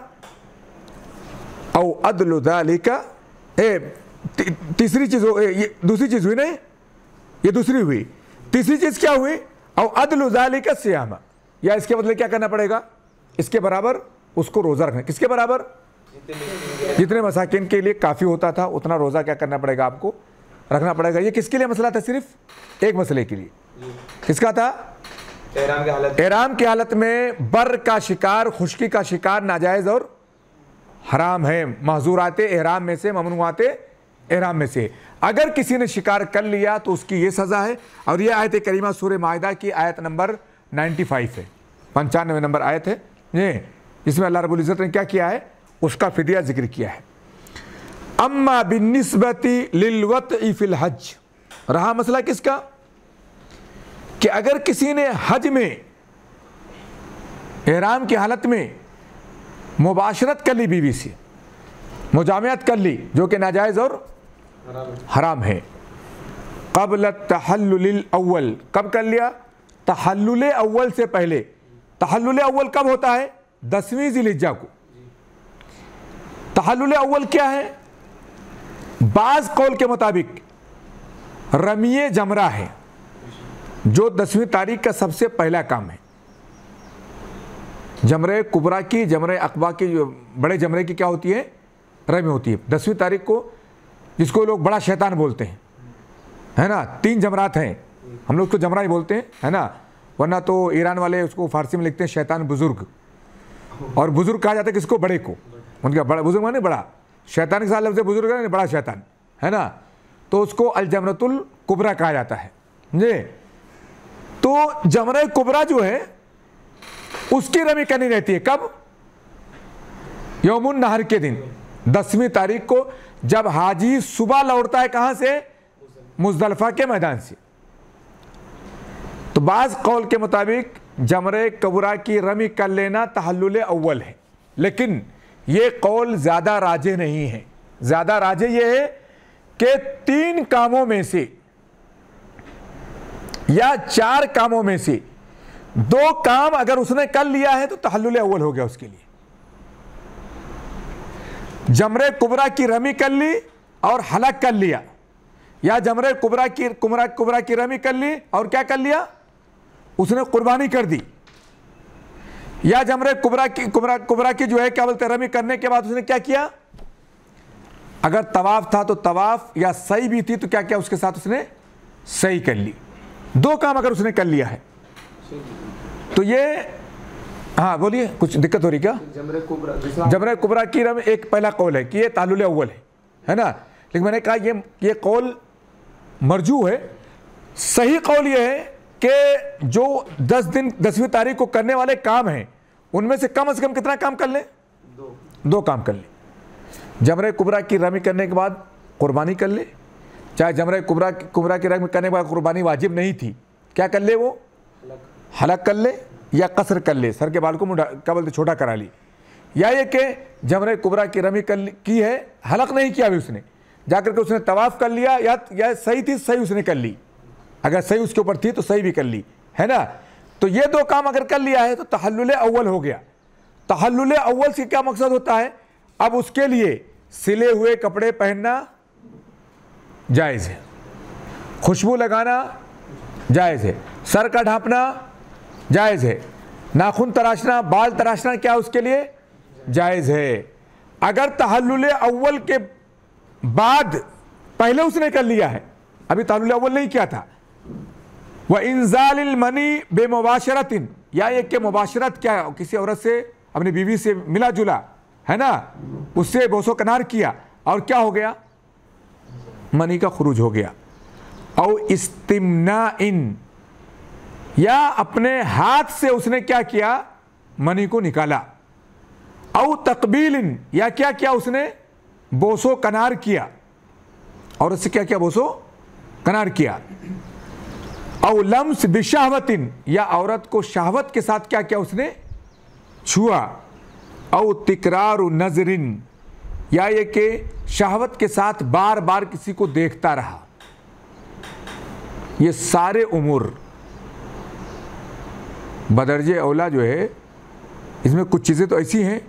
औ अदलु ज़ालिका, ए ती, तीसरी चीज, ये दूसरी चीज हुई नहीं, ये दूसरी हुई। तीसरी चीज क्या हुई? औ अदलु ज़ालिका सियामा, या इसके बदले क्या करना पड़ेगा? इसके बराबर उसको रोज़ा रखना। किसके बराबर? जितने मसाकिन के लिए काफ़ी होता था उतना रोज़ा क्या करना पड़ेगा? आपको रखना पड़ेगा। ये किसके लिए मसला था? सिर्फ एक मसले के लिए। किसका था? एहराम की हालत। एहराम की हालत में बर का शिकार, खुश्की का शिकार नाजायज़ और हराम है, महजूराते एहराम में से, ममनुआते एहराम में से। अगर किसी ने शिकार कर लिया तो उसकी ये सज़ा है। और ये आयत करीमा सूरह माइदा की आयत नंबर पचानवे है, पंचानवे नंबर आयत है ये, इसमें अल्लाह रब्बुल इज़्ज़त ने क्या किया है? उसका फिदिया जिक्र किया है। अम्मा बिन्निस्बती लिलवत्इ फिल हज, रहा मसला किसका? कि अगर किसी ने हज में एहराम की हालत में मुबाशरत कर ली, बीवी से मुजामियत कर ली, जो कि नाजायज़ और हराम है। क़ब्ल तहल्लुलिल अव्वल, कब कर लिया? तहल्लुल अव्वल से पहले। तहल्लुल अव्वल कब होता है? दसवीं ज़िलहिज्जा को। तहल्लुल अव्वल क्या है? बाज़ कौल के मुताबिक रमिए जमरा है, जो दसवीं तारीख का सबसे पहला काम है। जमरे कुबरा की, जमरे अकबा की, बड़े जमरे की क्या होती है? रमी होती है दसवीं तारीख को, जिसको लोग बड़ा शैतान बोलते हैं, है ना। तीन जमरात हैं, हम लोग उसको जमरा ही बोलते हैं, है ना, वरना तो ईरान वाले उसको फारसी में लिखते हैं शैतान बुजुर्ग। और बुजुर्ग कहा जाता है किसको? बड़े को। उनका बड़ा बुजुर्ग माने बड़ा, शैतान के साथ लफ्ज़ बुजुर्ग है, बड़ा शैतान, है ना। तो उसको अल जमरतुल कुबरा कहा जाता है जी। तो जमरा कुबरा जो है उसकी रमी करनी रहती है कब? यौमुन नहर के दिन, दसवीं तारीख को, जब हाजी सुबह लौटता है कहां से? मुजदलफा के मैदान से। तो बाज़ कौल के मुताबिक जमरे कबरा की रमी कर लेना तहल्लुल अव्वल है, लेकिन ये कौल ज़्यादा राजे नहीं है। ज़्यादा राजे ये है कि तीन कामों में से या चार कामों में से दो काम अगर उसने कर लिया है तो तहल्लुल अव्वल हो गया उसके लिए। जमरे कुबरा की रमी कर ली और हलक कर लिया, या जमरे कुबरा की कुमरा कुबरा की रमी कर ली और क्या कर लिया, उसने कुर्बानी कर दी। या जमरे कुबरा की कुबरा कुबरा की जो है क्या बोलते हैं, रमी करने के बाद उसने क्या किया, अगर तवाफ था तो तवाफ, या सही भी थी तो क्या किया उसके साथ उसने सही कर ली। दो काम अगर उसने कर लिया है तो ये, हाँ बोलिए, कुछ दिक्कत हो रही क्या? जमरे कुबरा जमरे कुबरा की रमी एक पहला कौल है कि ये तहल्लुल अव्वल है, है ना। लेकिन मैंने कहा ये ये कौल मरजू है। सही कौल ये है कि जो दस दिन दसवीं तारीख को करने वाले काम हैं उनमें से कम से कम कितना काम कर ले, दो दो काम कर ले। जमरे कुबरा की रमी करने के बाद कुर्बानी कर ले, चाहे जमरे कुबरा कुबरा की रमी करने के बाद कुर्बानी वाजिब नहीं थी, क्या कर ले, वो हलक कर ले या कसर कर ले, सर के बाल को मुंडा क्या बोलते छोटा करा ली। या ये कि जमरे कुबरा की रमी कर की है, हलक नहीं किया अभी उसने, जाकर के उसने तवाफ कर लिया, या या सही थी सही उसने कर ली, अगर सही उसके ऊपर थी तो सही भी कर ली, है ना। तो ये दो काम अगर कर लिया है तो तहल्लुल अव्वल हो गया। तहल्लुल अव्वल से क्या मकसद होता है, अब उसके लिए सिले हुए कपड़े पहनना जायज़ है, खुशबू लगाना जायज़ है, सर का ढांपना जायज़ है, नाखून तराशना, बाल तराशना क्या उसके लिए जायज़ है। अगर तहल्लुल अव्वल के बाद पहले उसने कर लिया है, अभी तहल्लुल अव्वल नहीं किया था, वह इंजालिल मनी बेमुबाशरतिन, या ये कि मुबाशरत क्या है, किसी औरत से अपनी बीवी से मिला जुला, है ना, उससे बोसो कनार किया और क्या हो गया, मनी का खुरूज हो गया। और इस्तिमना इन, या अपने हाथ से उसने क्या किया, मनी को निकाला। औ तकबीलिन, या क्या किया उसने, बोसो कनार किया, और उससे क्या किया, बोसो कनार किया। औ लम्स बिशाहवतिन, या औरत को शहवत के साथ क्या किया उसने, छुआ। औ तिकरार नजरिन, या ये कि शहवत के साथ बार बार किसी को देखता रहा। ये सारे उमूर बदरजे औला जो है, इसमें कुछ चीज़ें तो ऐसी हैं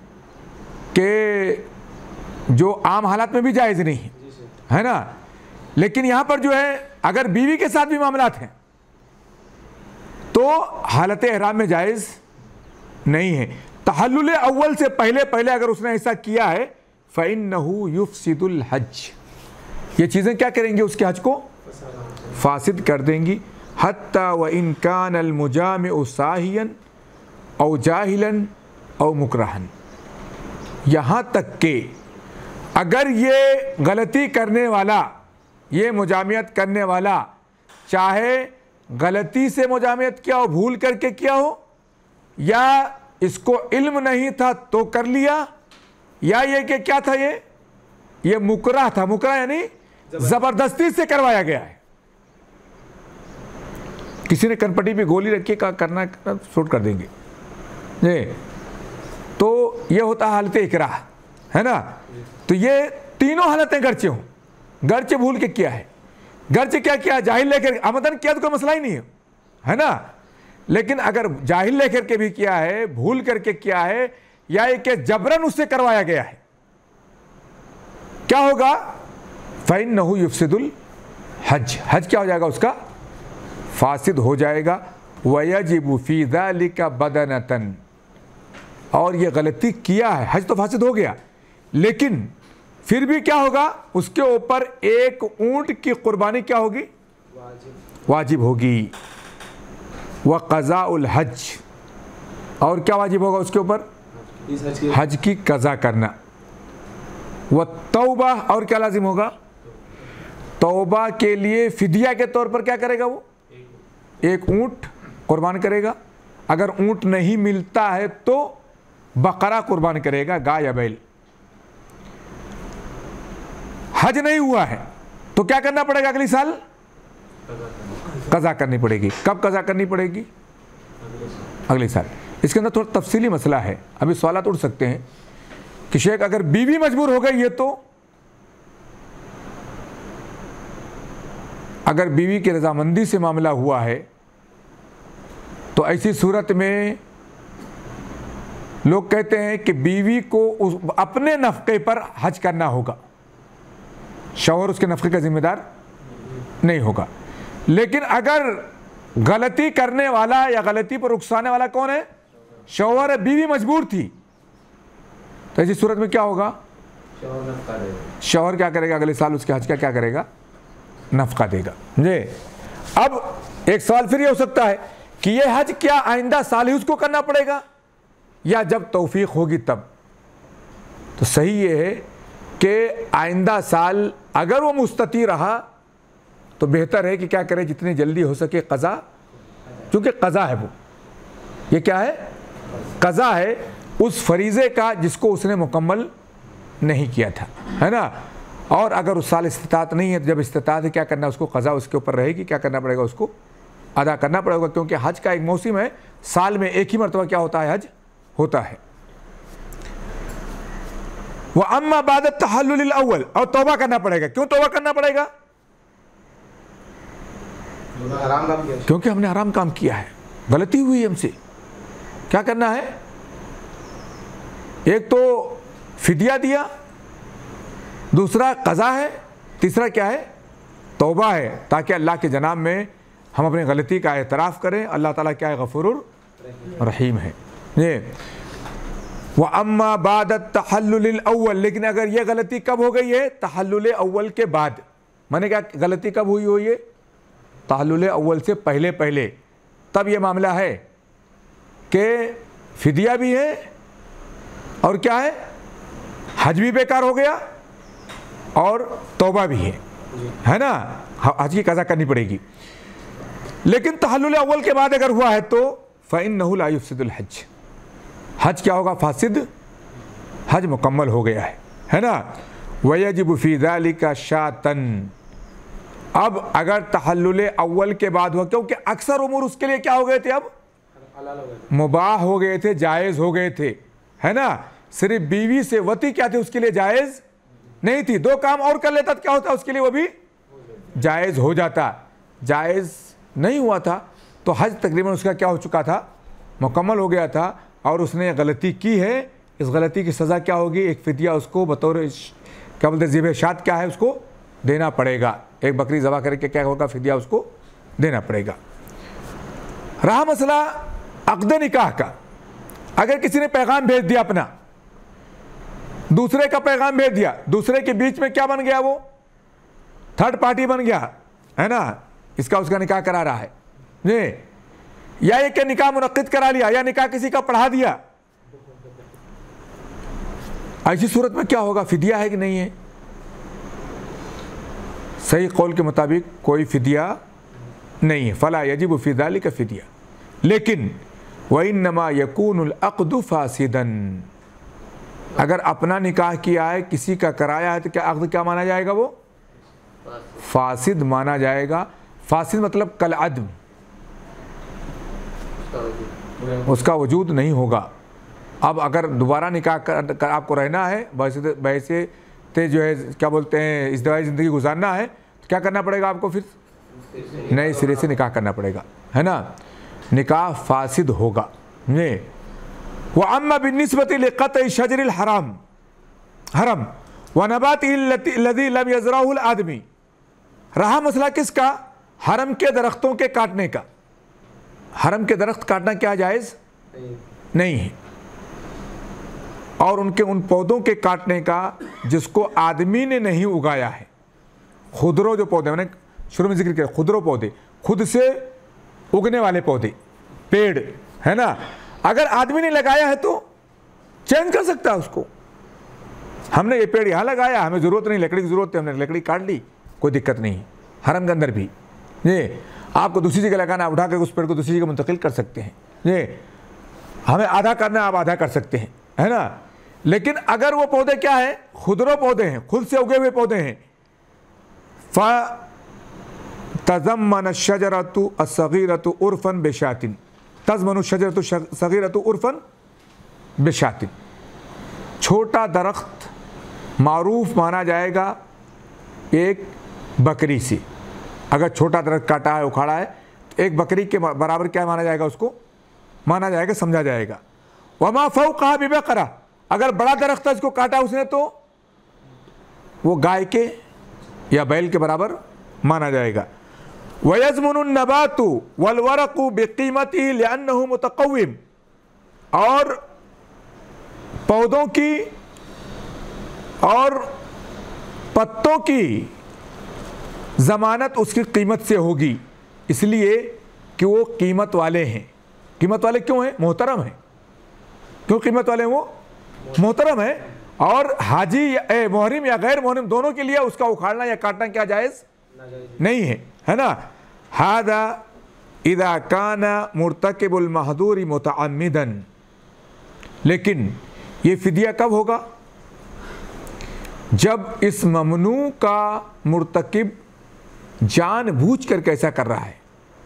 कि जो आम हालात में भी जायज़ नहीं है, है ना। लेकिन यहाँ पर जो है अगर बीवी के साथ भी मामलात हैं तो हालत एहराम में जायज़ नहीं है। तहल्लुल अव्वल से पहले पहले अगर उसने ऐसा किया है, फ़इन्नहु युफ़सिदुल हज, ये चीज़ें क्या करेंगी, उसके हज को फासिद कर देंगी। हत्ता व इन कान अल मुजामिउ साहियन औ जाहिलन औ मुकरहन, यहाँ तक कि अगर ये गलती करने वाला, ये मुजामियत करने वाला, चाहे गलती से मुजामियत किया हो, भूल करके किया हो, या इसको इल्म नहीं था तो कर लिया, या ये कि क्या था, ये ये मुकरा था, मुकरा यानी जबरदस्ती से करवाया गया है। किसी ने कनपट्टी पे गोली रखी, का करना शूट कर देंगे ये, तो ये होता है हालत इकराह, है ना। तो ये तीनों हालतें गर्चे हों, गर्चे भूल के किया है, गर्चे क्या किया, जाहिल लेकर आमदन किया तो कोई मसला ही नहीं है, है ना। लेकिन अगर जाहिल लेकर के भी किया है, भूल करके किया है, या एक जबरन उससे करवाया गया है, क्या होगा, फ़इन्नहु युफ़सिदुल हज, हज क्या हो जाएगा उसका, फासिद हो जाएगा। वयजिबु फ़ी ज़ालिका बदनतन, और ये गलती किया है, हज तो फासिद हो गया, लेकिन फिर भी क्या होगा, उसके ऊपर एक ऊंट की कुर्बानी क्या होगी, वाजिब होगी। व क़ज़ाउल हज, और क्या वाजिब होगा उसके ऊपर, हज की कज़ा करना। व तौबा, और क्या लाजिम होगा, तौबा के लिए फिदिया के तौर पर क्या करेगा, वो एक ऊंट कुर्बान करेगा। अगर ऊंट नहीं मिलता है तो बकरा कुर्बान करेगा, गाय या बैल। हज नहीं हुआ है तो क्या करना पड़ेगा, अगले साल कज़ा करनी पड़ेगी। कब कज़ा करनी पड़ेगी, अगले साल। इसके अंदर थोड़ा तफसीली मसला है, अभी सवाल उठ सकते हैं कि शेख अगर बीवी मजबूर हो गई है तो, अगर बीवी की रजामंदी से मामला हुआ है तो ऐसी सूरत में लोग कहते हैं कि बीवी को उस अपने नफ़क़े पर हज करना होगा, शौहर उसके नफ़क़े का जिम्मेदार नहीं होगा। लेकिन अगर गलती करने वाला या गलती पर उकसाने वाला कौन है? शौहर है, बीवी मजबूर थी, तो ऐसी सूरत में क्या होगा? शौहर क्या करेगा? अगले साल उसके हज का क्या करेगा? नफ़क़ा देगा। जी, अब एक सवाल फिर ये हो सकता है कि ये हज क्या आइंदा साल ही उसको करना पड़ेगा या जब तौफीक होगी तब? तो सही ये है कि आइंदा साल अगर वो मुस्तती रहा तो बेहतर है कि क्या करे, जितनी जल्दी हो सके क़ज़ा, क्योंकि क़ज़ा है, वो ये क्या है? क़ज़ा है उस फरीज़े का जिसको उसने मुकम्मल नहीं किया था, है ना। और अगर उस साल इस्तिताअत नहीं है तो जब इस्तिताअत है क्या करना, उसको क़ज़ा उसके ऊपर रहेगी, क्या करना पड़ेगा? उसको अदा करना पड़ेगा, क्योंकि हज का एक मौसम है, साल में एक ही मरतबा क्या होता है? हज होता है। वह अम्मा बाद तहल्लुल अव्वल, और तौबा करना पड़ेगा। क्यों तौबा करना पड़ेगा? हराम काम किया, क्योंकि हमने हराम काम किया है, गलती हुई हमसे। क्या करना है? एक तो फिदिया दिया, दूसरा क़ज़ा है, तीसरा क्या है? तौबा है, ताकि अल्लाह के जनाब में हम अपनी गलती का एतराफ़ करें। अल्लाह ताला क्या है? गफूरुर रहीम है। ये व अम्मा बाद तहल्लुल अव्वल, लेकिन अगर ये गलती कब हो गई है? तहल्लुल अव्वल के बाद। माने क्या गलती कब हुई हो? ये तहल्लुल अव्वल से पहले पहले, तब ये मामला है कि फिदिया भी है और क्या है? हज भी बेकार हो गया और तौबा भी है, है ना। हज की क़ज़ा करनी पड़ेगी। लेकिन तहल्लुल अव्वल के बाद अगर हुआ है तो फ़इन्नहु ला युफ़सिदुल हज, हज क्या होगा? फासिद, हज मुकम्मल हो गया है, है ना। वयजिबु फ़ी ज़ालिका शातन, अब अगर तहल्लुल अव्वल के बाद हुआ, क्योंकि अक्सर उमूर उसके लिए क्या हो गए थे? अब मुबाह हो गए थे, जायज़ हो गए थे, है ना। सिर्फ बीवी से वती क्या थे? उसके लिए जायज़ नहीं थी। दो काम और कर लेता तो क्या होता? उसके लिए वो भी जायज़ हो जाता। जायज़ नहीं हुआ था तो हज तकरीबन उसका क्या हो चुका था? मुकम्मल हो गया था, और उसने गलती की है। इस गलती की सज़ा क्या होगी? एक फिदिया उसको बतौर क्या बोलते हैं ज़िबह शात क्या है, उसको देना पड़ेगा। एक बकरी ज़बह करके क्या होगा? फिदिया उसको देना पड़ेगा। रहा मसला अक़्द निकाह का। अगर किसी ने पैगाम भेज दिया अपना, दूसरे का पैगाम भेज दिया, दूसरे के बीच में क्या बन गया? वो थर्ड पार्टी बन गया, है ना। इसका उसका निकाह करा रहा है जी, या एक निकाह मुनक्किद करा लिया, या निकाह किसी का पढ़ा दिया। ऐसी सूरत में क्या होगा? फिदिया है कि नहीं है? सही कौल के मुताबिक कोई फिदिया नहीं है। फला यजिबु फी ज़ालिका फिदिया, लेकिन व इन्नमा यकूनुल अक़्दु फासिदन, अगर अपना निकाह किया है, किसी का कराया है, तो क्या अक़्द क्या माना जाएगा? वो फासिद माना जाएगा। फासिद मतलब कल अदम, उसका वजूद नहीं होगा। अब अगर दोबारा निकाह कर, कर आपको रहना है, वैसे वैसे ते जो है क्या बोलते हैं इज़्दिवाजी ज़िंदगी गुजारना है, तो क्या करना पड़ेगा आपको? फिर नए सिरे से निकाह करना पड़ेगा, है ना। निकाह फासिद होगा। ये व अम्मा बिन्निस्बति लिक़त्इ शजरिल हराम हरम व नबातिही लज़ी लम यज़रअहुल आदमी, रहा मसला किसका? हरम के दरख्तों के काटने का। हरम के दरख्त काटना क्या जायज़ नहीं है, और उनके उन पौधों के काटने का जिसको आदमी ने नहीं उगाया है। खुदरो जो पौधे, मैंने शुरू में जिक्र किया, खुदरो पौधे, खुद से उगने वाले पौधे, पेड़, है ना। अगर आदमी ने लगाया है तो चेंज कर सकता है उसको। हमने ये पेड़ यहाँ लगाया, हमें ज़रूरत नहीं, लकड़ी की ज़रूरत है, हमने लकड़ी काट ली, कोई दिक्कत नहीं। हरम के अंदर भी ये आपको दूसरी जगह लगाना, उठा कर उस पेड़ को दूसरी जगह मुंतकिल कर सकते हैं। ये हमें आधा करना है, आप आधा कर सकते हैं, है ना। लेकिन अगर वो पौधे क्या है? खुदरो पौधे हैं, खुद से उगे हुए पौधे हैं। फ़ तज़म्मन शजरतु अस्सगीरतु उर्फन बेशातिन, तज़मनु शजरतु सगीरतु उर्फन बिशातिन, छोटा दरख्त मारूफ माना जाएगा एक बकरी से। अगर छोटा दरख्त काटा है, उखाड़ा है, तो एक बकरी के बराबर क्या माना जाएगा, उसको माना जाएगा, समझा जाएगा। वमा फौक़हा बिबक़रा, अगर बड़ा दरख्त है, इसको काटा उसने, तो वो गाय के या बैल के बराबर माना जाएगा। वयज़मुनु नबातु वल वरक़ु बिक़ीमतिही लिअन्नहु मुतक़व्विम, और पौधों की और पत्तों की ज़मानत उसकी कीमत से होगी, इसलिए कि वो कीमत वाले हैं। कीमत वाले क्यों हैं? मोहतरम हैं। क्यों कीमत वाले हैं? वो मोहतरम है। और हाजी या मोहरिम या गैर मोहरिम दोनों के लिए उसका उखाड़ना या काटना क्या जायज़ नहीं है, है ना। हादा इदा काना मुर्तकिबुल महदूरी मुतअम्मिदन, लेकिन ये फिदिया कब होगा? जब इस ममनू का मुर्तकिब जानबूझ कर कैसा कर रहा है।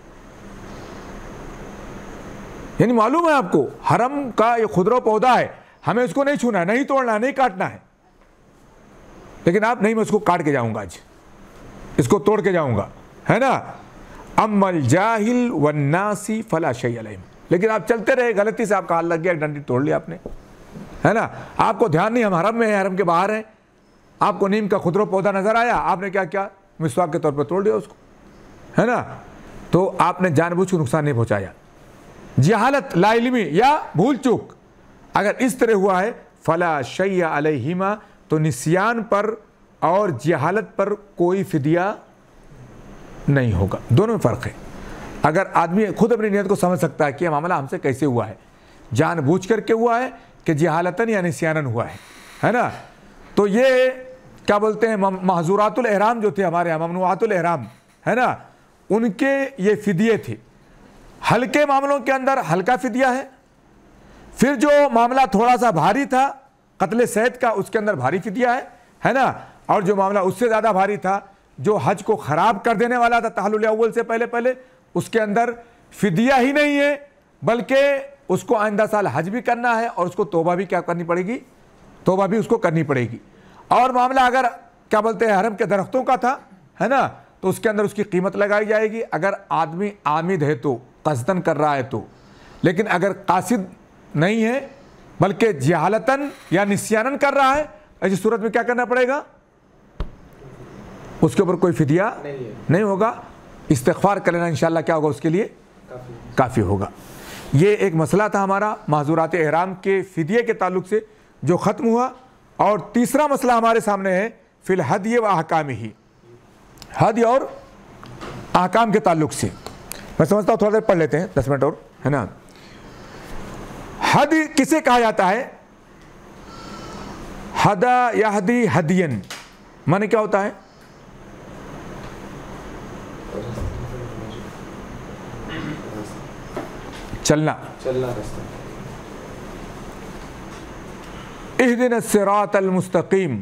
यानी मालूम है आपको हरम का ये खुदरा पौधा है, हमें उसको नहीं छूना है, नहीं तोड़ना, नहीं काटना है, लेकिन आप नहीं, मैं उसको काट के जाऊंगा, आज इसको तोड़ के जाऊंगा, है ना। अम्मल जाहिल वन्नासी फला शै अलैहिम, लेकिन आप चलते रहे, गलती से आपका हाथ लग गया, डंडी तोड़ लिया आपने, है ना। आपको ध्यान नहीं, हम हरम में हैं, हरम के बाहर हैं, आपको नीम का खुदरा पौधा नजर आया, आपने क्या किया, मिसवाक के तौर पर तोड़ दिया उसको, है ना। तो आपने जानबूझ के नुकसान नहीं पहुंचाया। जहालत, लाइल्मी या भूल चूक, अगर इस तरह हुआ है, फला शै अलैहिमा, तो निस्यान पर और जहालत पर कोई फिदिया नहीं होगा। दोनों में फ़र्क है। अगर आदमी खुद अपनी नीयत को समझ सकता है कि यह मामला हमसे कैसे हुआ है, जानबूझ करके हुआ है कि जहालतन या निस्यानन हुआ है, है ना। तो ये क्या बोलते हैं, महजूरातुल एहराम जो थे हमारे यहाँ, ममनुआतुल एहराम, है ना, उनके ये फिदिये थे। हल्के मामलों के अंदर हल्का फिदिया है, फिर जो मामला थोड़ा सा भारी था कत्ल सैद का, उसके अंदर भारी फिदिया है, है ना। और जो मामला उससे ज़्यादा भारी था, जो हज को ख़राब कर देने वाला था तहल्लुल अव्वल से पहले पहले, उसके अंदर फिदिया ही नहीं है, बल्कि उसको आइंदा साल हज भी करना है और उसको तौबा भी क्या करनी पड़ेगी, तौबा भी उसको करनी पड़ेगी। और मामला अगर क्या बोलते हैं हरम के दरख्तों का था, है ना, तो उसके अंदर उसकी कीमत लगाई जाएगी, अगर आदमी आमिद है तो, कस्दन कर रहा है तो। लेकिन अगर कासिद नहीं है बल्कि जहालतन या निस्यानन कर रहा है, ऐसी सूरत में क्या करना पड़ेगा, उसके ऊपर कोई फिदिया नहीं, नहीं होगा। इस्तिग़फ़ार कर लेना इंशाअल्लाह क्या होगा, उसके लिए काफ़ी काफ़ी होगा। ये एक मसला था हमारा महजूरात एहराम के फिदिये के ताल्लुक से जो ख़त्म हुआ। और तीसरा मसला हमारे सामने है फिल हदी व अहकामिही, हद और अहकाम के ताल्लुक से। मैं समझता हूँ थोड़ा देर पढ़ लेते हैं, दस मिनट और, है ना। हद किसे कहा जाता है? हदा यहदी हदियन, माने क्या होता है? चलना, चलना रास्ता। इहदिन सिरातल मुस्तकीम,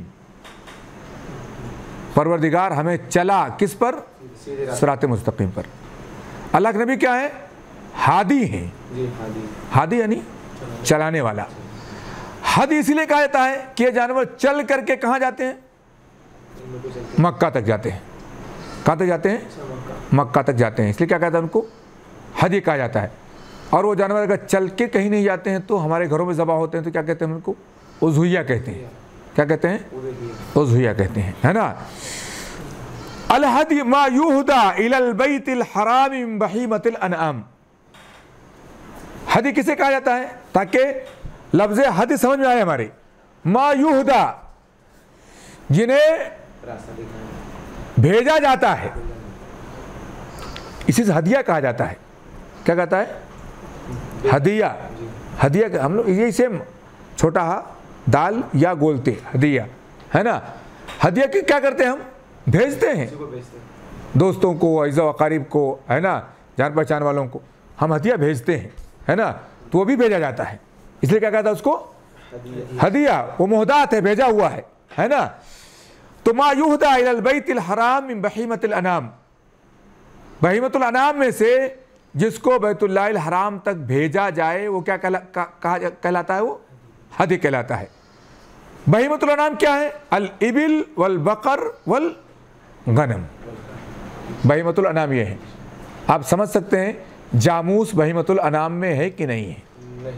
परवरदिगार हमें चला किस पर? सिरात मुस्तकीम पर। अल्लाह के नबी क्या है? हादी हैं। हादी, हादी यानी चलाने वाला। हद इसलिए कहा जाता है कि ये जानवर चल करके कहाँ जाते हैं? मक्का तक जाते हैं। कहाँ तक जाते हैं? मक्का तक जाते हैं, इसलिए क्या कहता है उनको? हदी कहा जाता है। और वो जानवर अगर चल के कहीं नहीं जाते हैं तो हमारे घरों में ज़बा होते हैं तो क्या कहते हैं उनको? उज़हिया कहते हैं। क्या कहते हैं? उज़हिया कहते हैं, है ना। अल हदी मा युहदा इलल बैतिल हराम मिन बहीमतिल अनआम। हदी किसे कहा जाता है? ताकि लफ्ज़ हदी समझ में आए हमारे। मा युहदा, जिन्हें भेजा जाता है, इसी से हदिया कहा जाता है। क्या कहता है? हदिया। हदिया हम लोग यही सेम, छोटा हा दाल या गोलते, हदिया, है ना। हदिया की क्या करते हैं हम? भेजते हैं दोस्तों को, अज़ा वक़ारीब को, है ना, जान पहचान वालों को हम हदिया भेजते हैं, है ना। तो वो भी भेजा जाता है, इसलिए क्या कहता है उसको? हदिया। वो मुहदात है, भेजा हुआ है, है ना। तो मा युहदा इलल बैतिल हराम मिन बहीमतिल अनाम, बहीमतुल अनाम में से जिसको बैतुल्लाहिल हराम तक भेजा जाए वो क्या कहला कहा कहलाता है? वो हदी कहलाता है। बहीमतुल अनाम क्या है? अल इबिल वल बकर वल गनम, बहीमतुल अनाम ये है। आप समझ सकते हैं जामूस बहीमतुल अनाम में है कि नहीं है? नहीं।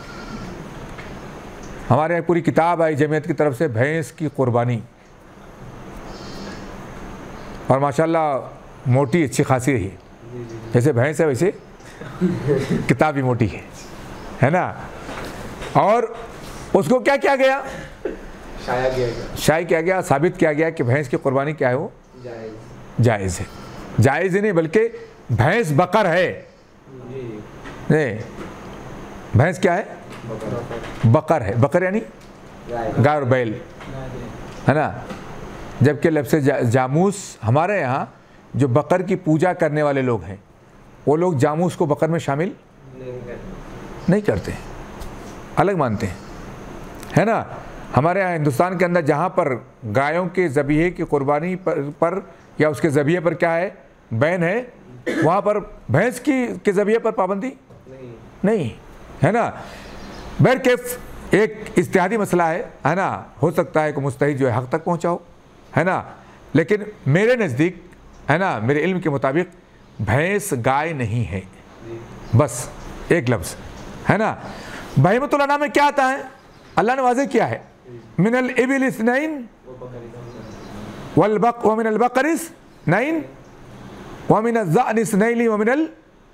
हमारे यहाँ पूरी किताब आई जमीयत की तरफ से, भैंस की कुर्बानी, और माशाल्लाह मोटी अच्छी खासी है, जैसे भैंस है वैसे किताब भी मोटी है, है ना। और उसको क्या किया गया? शाया किया गया, शाया किया गया, साबित किया गया कि भैंस की कुर्बानी क्या है? वो जायज जायज़ है। जायज़ ही नहीं बल्कि भैंस बकर है। नहीं, भैंस क्या है? बकर है। बकर यानी गाय और बैल, है ना। जबकि लफ्ज़ जा, जामूस हमारे यहाँ जो बकर की पूजा करने वाले लोग हैं वो लोग जामूस को बकर में शामिल नहीं करते, अलग मानते हैं, है ना। हमारे यहाँ हिंदुस्तान के अंदर जहाँ पर गायों के ज़बीहे की कुर्बानी पर, पर या उसके ज़बीहे पर क्या है? बैन है, वहाँ पर भैंस की के ज़बीहे पर पाबंदी नहीं, नहीं है ना। बहरकैफ एक इज्तिहादी मसला है, है ना। हो सकता है कि मुस्तहिद जो है हक़ तक पहुँचाओ, है ना। लेकिन मेरे नज़दीक, है ना, मेरे इल्म के मुताबिक भैंस गाय नहीं है, बस एक लफ्ज़, है ना। बहीमतुल अनाम में क्या आता है? अल्लाह ने वाज़ेह किया है, मिनल इबिल इस्नैन वल बक व मिनल बकर इस्नैन व मिनल ज़अन इस्नैन व मिनल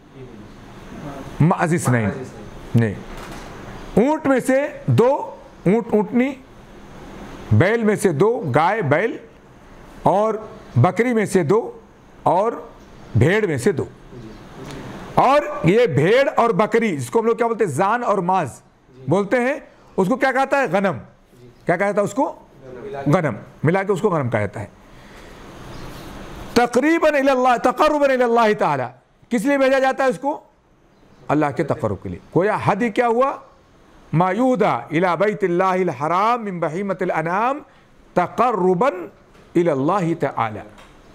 माज़ इस्नैन। नहीं, ऊँट में से दो, ऊँट ऊँटनी, बैल में से दो, गाय बैल, और बकरी में से दो, और भेड़ में से दो। और ये भेड़ और बकरी जिसको हम लोग क्या बोलते हैं? जान और माज बोलते हैं, उसको क्या कहता है? गनम। क्या कहता है उसको? गनम। मिला के उसको गनम कहता है। तकरीबन इल्लल्लाह, तक़र्रुबन इल्लल्लाह ताला, किस लिए भेजा जाता है उसको? अल्लाह के तक़र्रुब के लिए। गोया हदी क्या हुआ? मायूदा इला बैतिल्लाहिल हराम मिन बहीमतिल अनाम तक़र्रुबन इल्लल्लाह ताला।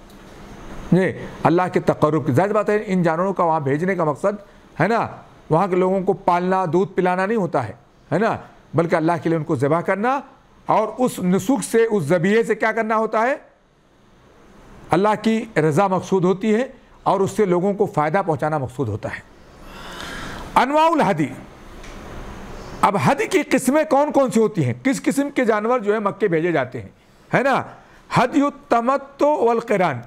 ये अल्लाह के तक़र्रुब की जाहिर बात है। इन जानवरों का वहाँ भेजने का मकसद, है ना, वहाँ के लोगों को पालना, दूध पिलाना नहीं होता है, है ना, बल्कि अल्लाह के लिए उनको ज़बह करना, और उस नुसुक से, उस ज़बीहे से क्या करना होता है? अल्लाह की रज़ा मकसूद होती है, और उससे लोगों को फ़ायदा पहुँचाना मकसूद होता है। अनवाउल हदी, अब हदी की किस्में कौन कौन सी होती हैं? किस किस्म के जानवर जो है मक्के भेजे जाते हैं, है ना। हदियु तमत्तो वल क़िरान।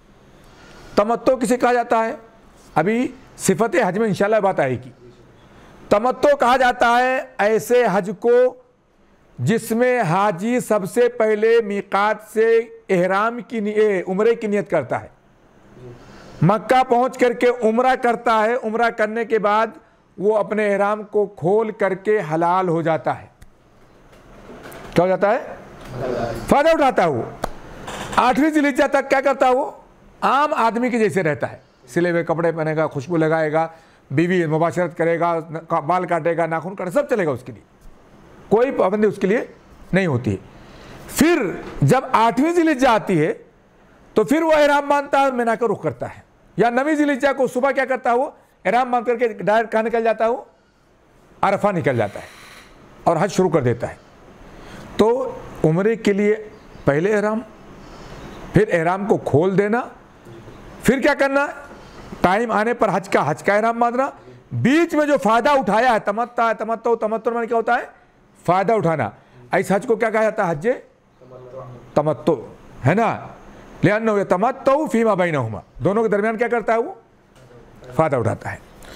तमत्तो किसे कहा जाता है? अभी सिफत हज में इंशाल्लाह बात आएगी। तमत्तो कहा जाता है ऐसे हज को जिसमें हाजी सबसे पहले मीकात से एहराम की उम्रे की नियत करता है, मक्का पहुंच करके उम्रा करता है, उम्रा करने के बाद वो अपने एहराम को खोल करके हलाल हो जाता है। क्या हो जाता है? फायदा उठाता है। वो आठवीं ज़िलहिज्जा तक क्या करता है? वो आम आदमी के जैसे रहता है, सिले हुए कपड़े पहनेगा, खुशबू लगाएगा, बीवी मुबाशरत करेगा, बाल काटेगा, नाखून काटेगा, सब चलेगा, उसके लिए कोई पाबंदी उसके लिए नहीं होती है। फिर जब आठवीं ज़िलहिज्जा आती है तो फिर वो एहराम बांधता है, मिना का रुख करता है, या नवीं ज़िलहिज्जा को सुबह क्या करता है? वो एहराम बांध करके डायरेक्ट कहाँ निकल जाता है? वो अरफा निकल जाता है और हज शुरू कर देता है। तो उम्रे के लिए पहले एहराम, फिर एहराम को खोल देना, फिर क्या करना? टाइम आने पर हज का हज का एहराम बांधना। बीच में जो फ़ायदा उठाया है, तमत्ता है, तमत्तो तमत्तो में क्या होता है? फ़ायदा उठाना। इस हज को क्या कहा जाता है? हज तमत्तो, है ना। लिअन्नहु यतमत्तउ फ़ीमा बैनहुमा, दोनों के दरमियान क्या करता है? वो फ़ायदा उठाता है।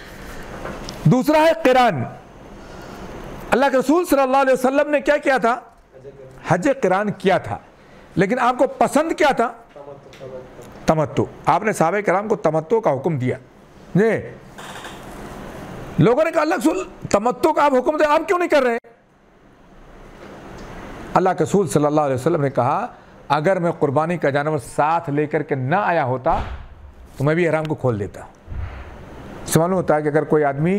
दूसरा है क़िरान। अल्लाह के रसूल सल्लल्लाहु अलैहि वसल्लम ने क्या किया था? हज क़िरान किया था, लेकिन आपको पसंद क्या था? तमत्तो। आपने सहाबा किराम को तमत्तो का हुक्म दिया। ये लोगों ने कहा अल्लाह के रसूल तमत्तो का आप हुक्म दे, आप क्यों नहीं कर रहे? अल्लाह के रसूल सल्लल्लाहु अलैहि वसल्लम ने कहा अगर मैं कुर्बानी का जानवर साथ लेकर के ना आया होता तो मैं भी एहराम को खोल देता। इससे मालूम होता है कि अगर कोई आदमी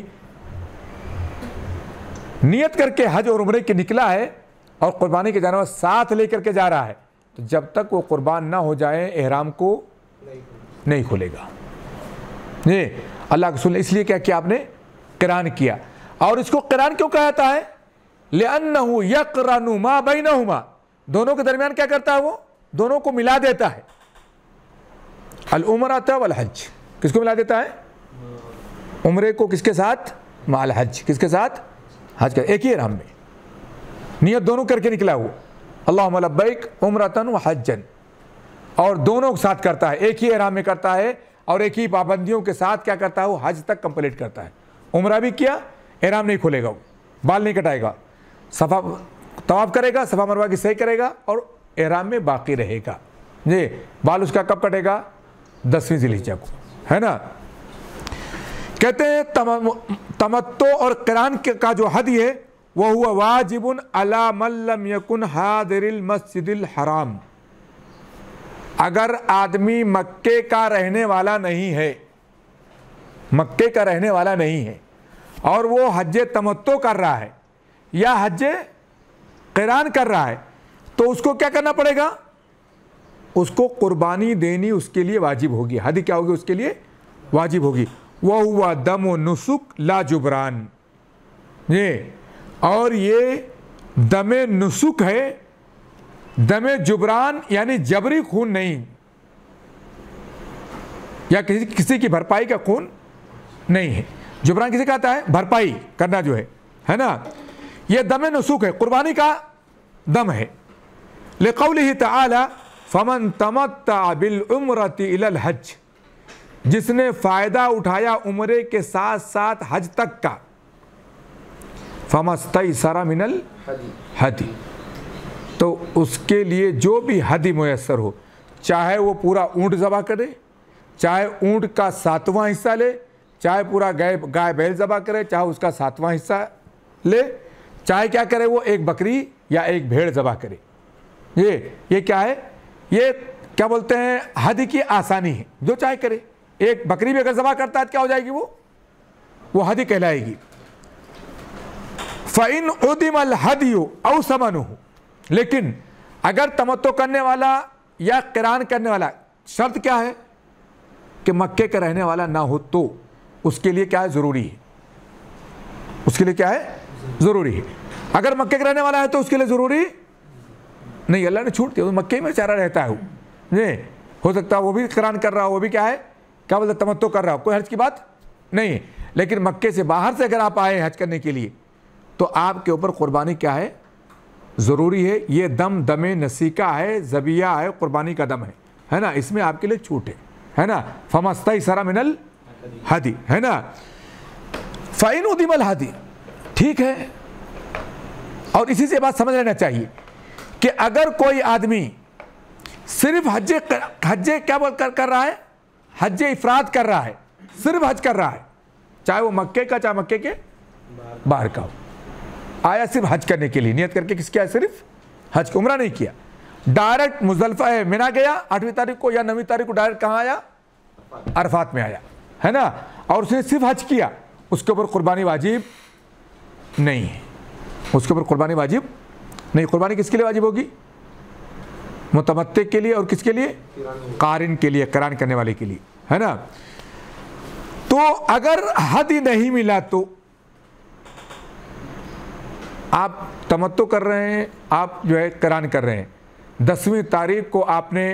नियत करके हज और उम्रे के निकला है और कुर्बानी के जानवर साथ लेकर के जा रहा है, तो जब तक वो कुर्बान ना हो जाए एहराम को नहीं खोलेगा। ये अल्लाह के रसूल ने इसलिए क्या किया, आपने क़िरान किया। और इसको क़िरान क्यों कहा जाता है? लिअन्नहु यक़रनु मा बैनहुमा, दोनों के दरमियान क्या करता है, वो दोनों को मिला देता है। अल उमरता वल हज, किसको मिला देता है? उम्रे को किसके साथ? माल हज, किसके साथ? हज का, एक ही इहराम में नियत दोनों करके निकला हुआ, अल्लाहुम्मा लब्बैक उम्रतन व हज्जन, और दोनों के साथ करता है, एक ही इहराम में करता है और एक ही पाबंदियों के साथ क्या करता है, वो हज तक कंप्लीट करता है। उम्रा भी किया, इहराम नहीं खोलेगा, वो बाल नहीं कटाएगा, सफ़ा तवाफ करेगा, सफ़ा मरवा की सही करेगा और इहराम में बाकी रहेगा। जी, बाल उसका कब कटेगा? दसवीं ज़िलहिज्जा को, है ना। कहते हैं तमत्तो और क़िरान का जो हदी है वह हुआ वाजिबुन अला मन लम यकुन हादिरिल मस्जिदिल हराम। अगर आदमी मक्के का रहने वाला नहीं है, मक्के का रहने वाला नहीं है और वो हज्जे तमत्तो कर रहा है या हज्जे क़िरान कर रहा है, तो उसको क्या करना पड़ेगा? उसको कुर्बानी देनी उसके लिए वाजिब होगी। हदी क्या होगी? उसके लिए वाजिब होगी। वह हुआ दम व नुसुक ला जुबरान, ये और ये दमे नुसुक है, दमे जुबरान यानी जबरी खून नहीं, या किसी किसी की भरपाई का खून नहीं है। जुबरान किसे कहता है? भरपाई करना जो है, है ना। यह दमे नुसुक है, कुर्बानी का दम है। लिक़ौलिही तआला फमन तमत्ता बिल उम्रति इलल हज, जिसने फ़ायदा उठाया उम्रे के साथ साथ हज तक का, फमस्तैसरा मिनल हदी, तो उसके लिए जो भी हदी मुयस्सर हो, चाहे वो पूरा ऊँट ज़बह करे, चाहे ऊँट का सातवां हिस्सा ले, चाहे पूरा गाय गाय बैल ज़बह करे, चाहे उसका सातवां हिस्सा ले, चाहे क्या करे, वो एक बकरी या एक भेड़ ज़बह करे। ये ये क्या है? ये क्या बोलते हैं? हदी की आसानी है, जो चाहे करे। एक बकरी भी अगर ज़बह करता है तो क्या हो जाएगी? वो वो हदी कहलाएगी। फ़इन उदिमल हदियु औ समनुहु, लेकिन अगर तमत्तो करने वाला या क़िरान करने वाला, शर्त क्या है कि मक्के का रहने वाला ना हो, तो उसके लिए क्या है? ज़रूरी है। उसके लिए क्या है? ज़रूरी है। अगर मक्के का रहने वाला है तो उसके लिए ज़रूरी नहीं, अल्लाह ने छूट दिया, मक्के में बेचारा रहता है, वो नहीं हो सकता वो भी क़िरान कर रहा हो, वो भी क्या है, क्या बोलते, तमत्तो कर रहा हो, कोई हर्ज की बात नहीं है। लेकिन मक्के से बाहर से अगर आप आए हज करने के लिए, तो आपके ऊपर कुर्बानी क्या है? ज़रूरी है। ये दम दमे नसीका है, ज़बिया है, कुर्बानी का दम है, है ना। इसमें आपके लिए छूट है, है ना। फमस्तैसरा मिनल हदी, है ना। फ़इन उदिमल हदी, ठीक है। और इसी से बात समझ लेना चाहिए कि अगर कोई आदमी सिर्फ हज्जे हज्जे क्या बोल कर कर रहा है, हज्जे इफराद कर रहा है, सिर्फ हज कर रहा है, चाहे वो मक्के का चाहे मक्के के बाहर का हो, आया सिर्फ हज करने के लिए, नियत करके किसके आया? सिर्फ हज, उम्रा नहीं किया, डायरेक्ट मुज़दलिफ़ा है मिना गया आठवीं तारीख को या नवीं तारीख को, डायरेक्ट कहाँ आया? अरफात में आया, है ना। और उसने सिर्फ हज किया, उसके ऊपर कुर्बानी वाजिब नहीं है, उसके ऊपर कुर्बानी वाजिब नहीं। कुर्बानी किसके लिए वाजिब होगी? मुतमत्ते के लिए और किसके लिए? कारिन के लिए, क़िरान करने वाले के लिए, है ना। तो अगर हदी नहीं मिला तो आप तमत्तो कर रहे हैं, आप जो है क़िरान कर रहे हैं, दसवीं तारीख को आपने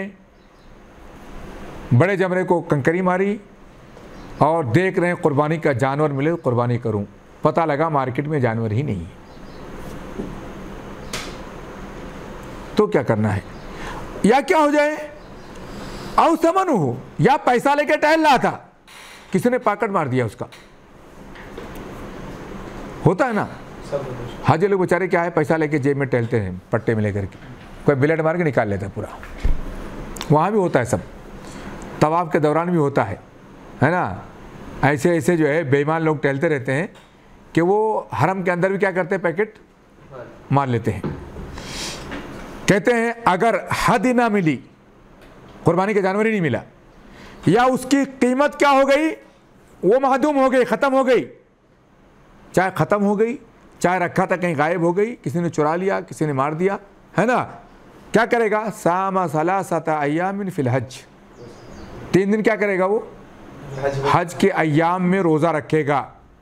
बड़े जमरे को कंकरी मारी और देख रहे हैं कुर्बानी का जानवर मिले, कुर्बानी करूं, पता लगा मार्केट में जानवर ही नहीं है, तो क्या करना है? या क्या हो जाए? औ समनु हो, या पैसा लेके टहल रहा था, किसी ने पाकट मार दिया उसका, होता है ना। हाजी लोग बेचारे क्या है, पैसा लेके जेब में टहलते हैं पट्टे में लेकर के, कोई बिलेट मार के निकाल लेता है पूरा, वहाँ भी होता है सब, तवाफ के दौरान भी होता है, है ना। ऐसे ऐसे जो है बेईमान लोग टहलते रहते हैं कि वो हरम के अंदर भी क्या करते हैं, पैकेट मार लेते हैं। कहते हैं अगर हद ना मिली, कुर्बानी का जानवर ही नहीं मिला, या उसकी कीमत क्या हो गई, वो महदूम हो गई, ख़त्म हो गई, चाहे ख़त्म हो गई, चाहे रखा था कहीं गायब हो गई, किसी ने चुरा लिया, किसी ने मार दिया, है ना। क्या करेगा? सामा सलासता अय्यामिन फिल हज, तीन दिन क्या करेगा वो? हज के अय्याम में रोज़ा रखेगा।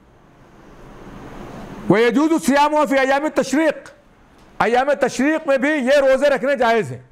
वह यजूज़ु सियाम फी अय्याम तशरीक़, अय्याम तशरीक़ में भी ये रोज़े रखने जायज़ हैं।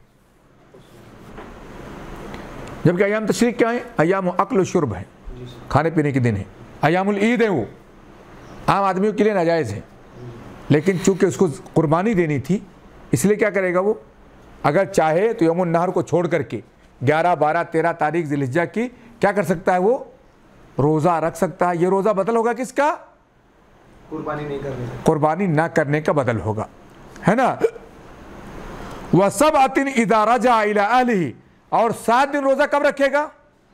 जबकि अय्याम तशरीक़ क्या है? अय्याम अक्ल शुर्ब है, खाने पीने के दिन है। अय्यामुल ईद है, वो आम आदमियों के लिए नाजायज़ है, लेकिन चूंकि उसको कुर्बानी देनी थी इसलिए क्या करेगा वो? अगर चाहे तो यौमुन नहर को छोड़ करके ग्यारह बारह तेरह तारीख ज़िलहिज्जा की क्या कर सकता है? वो रोज़ा रख सकता है। ये रोज़ा बदल होगा किसका? कुर्बानी नहीं करने का, कुर्बानी ना करने का बदल होगा, है ना। वह सब आतिन इदा रजा इला अहलिही, और सात दिन रोज़ा कब रखेगा?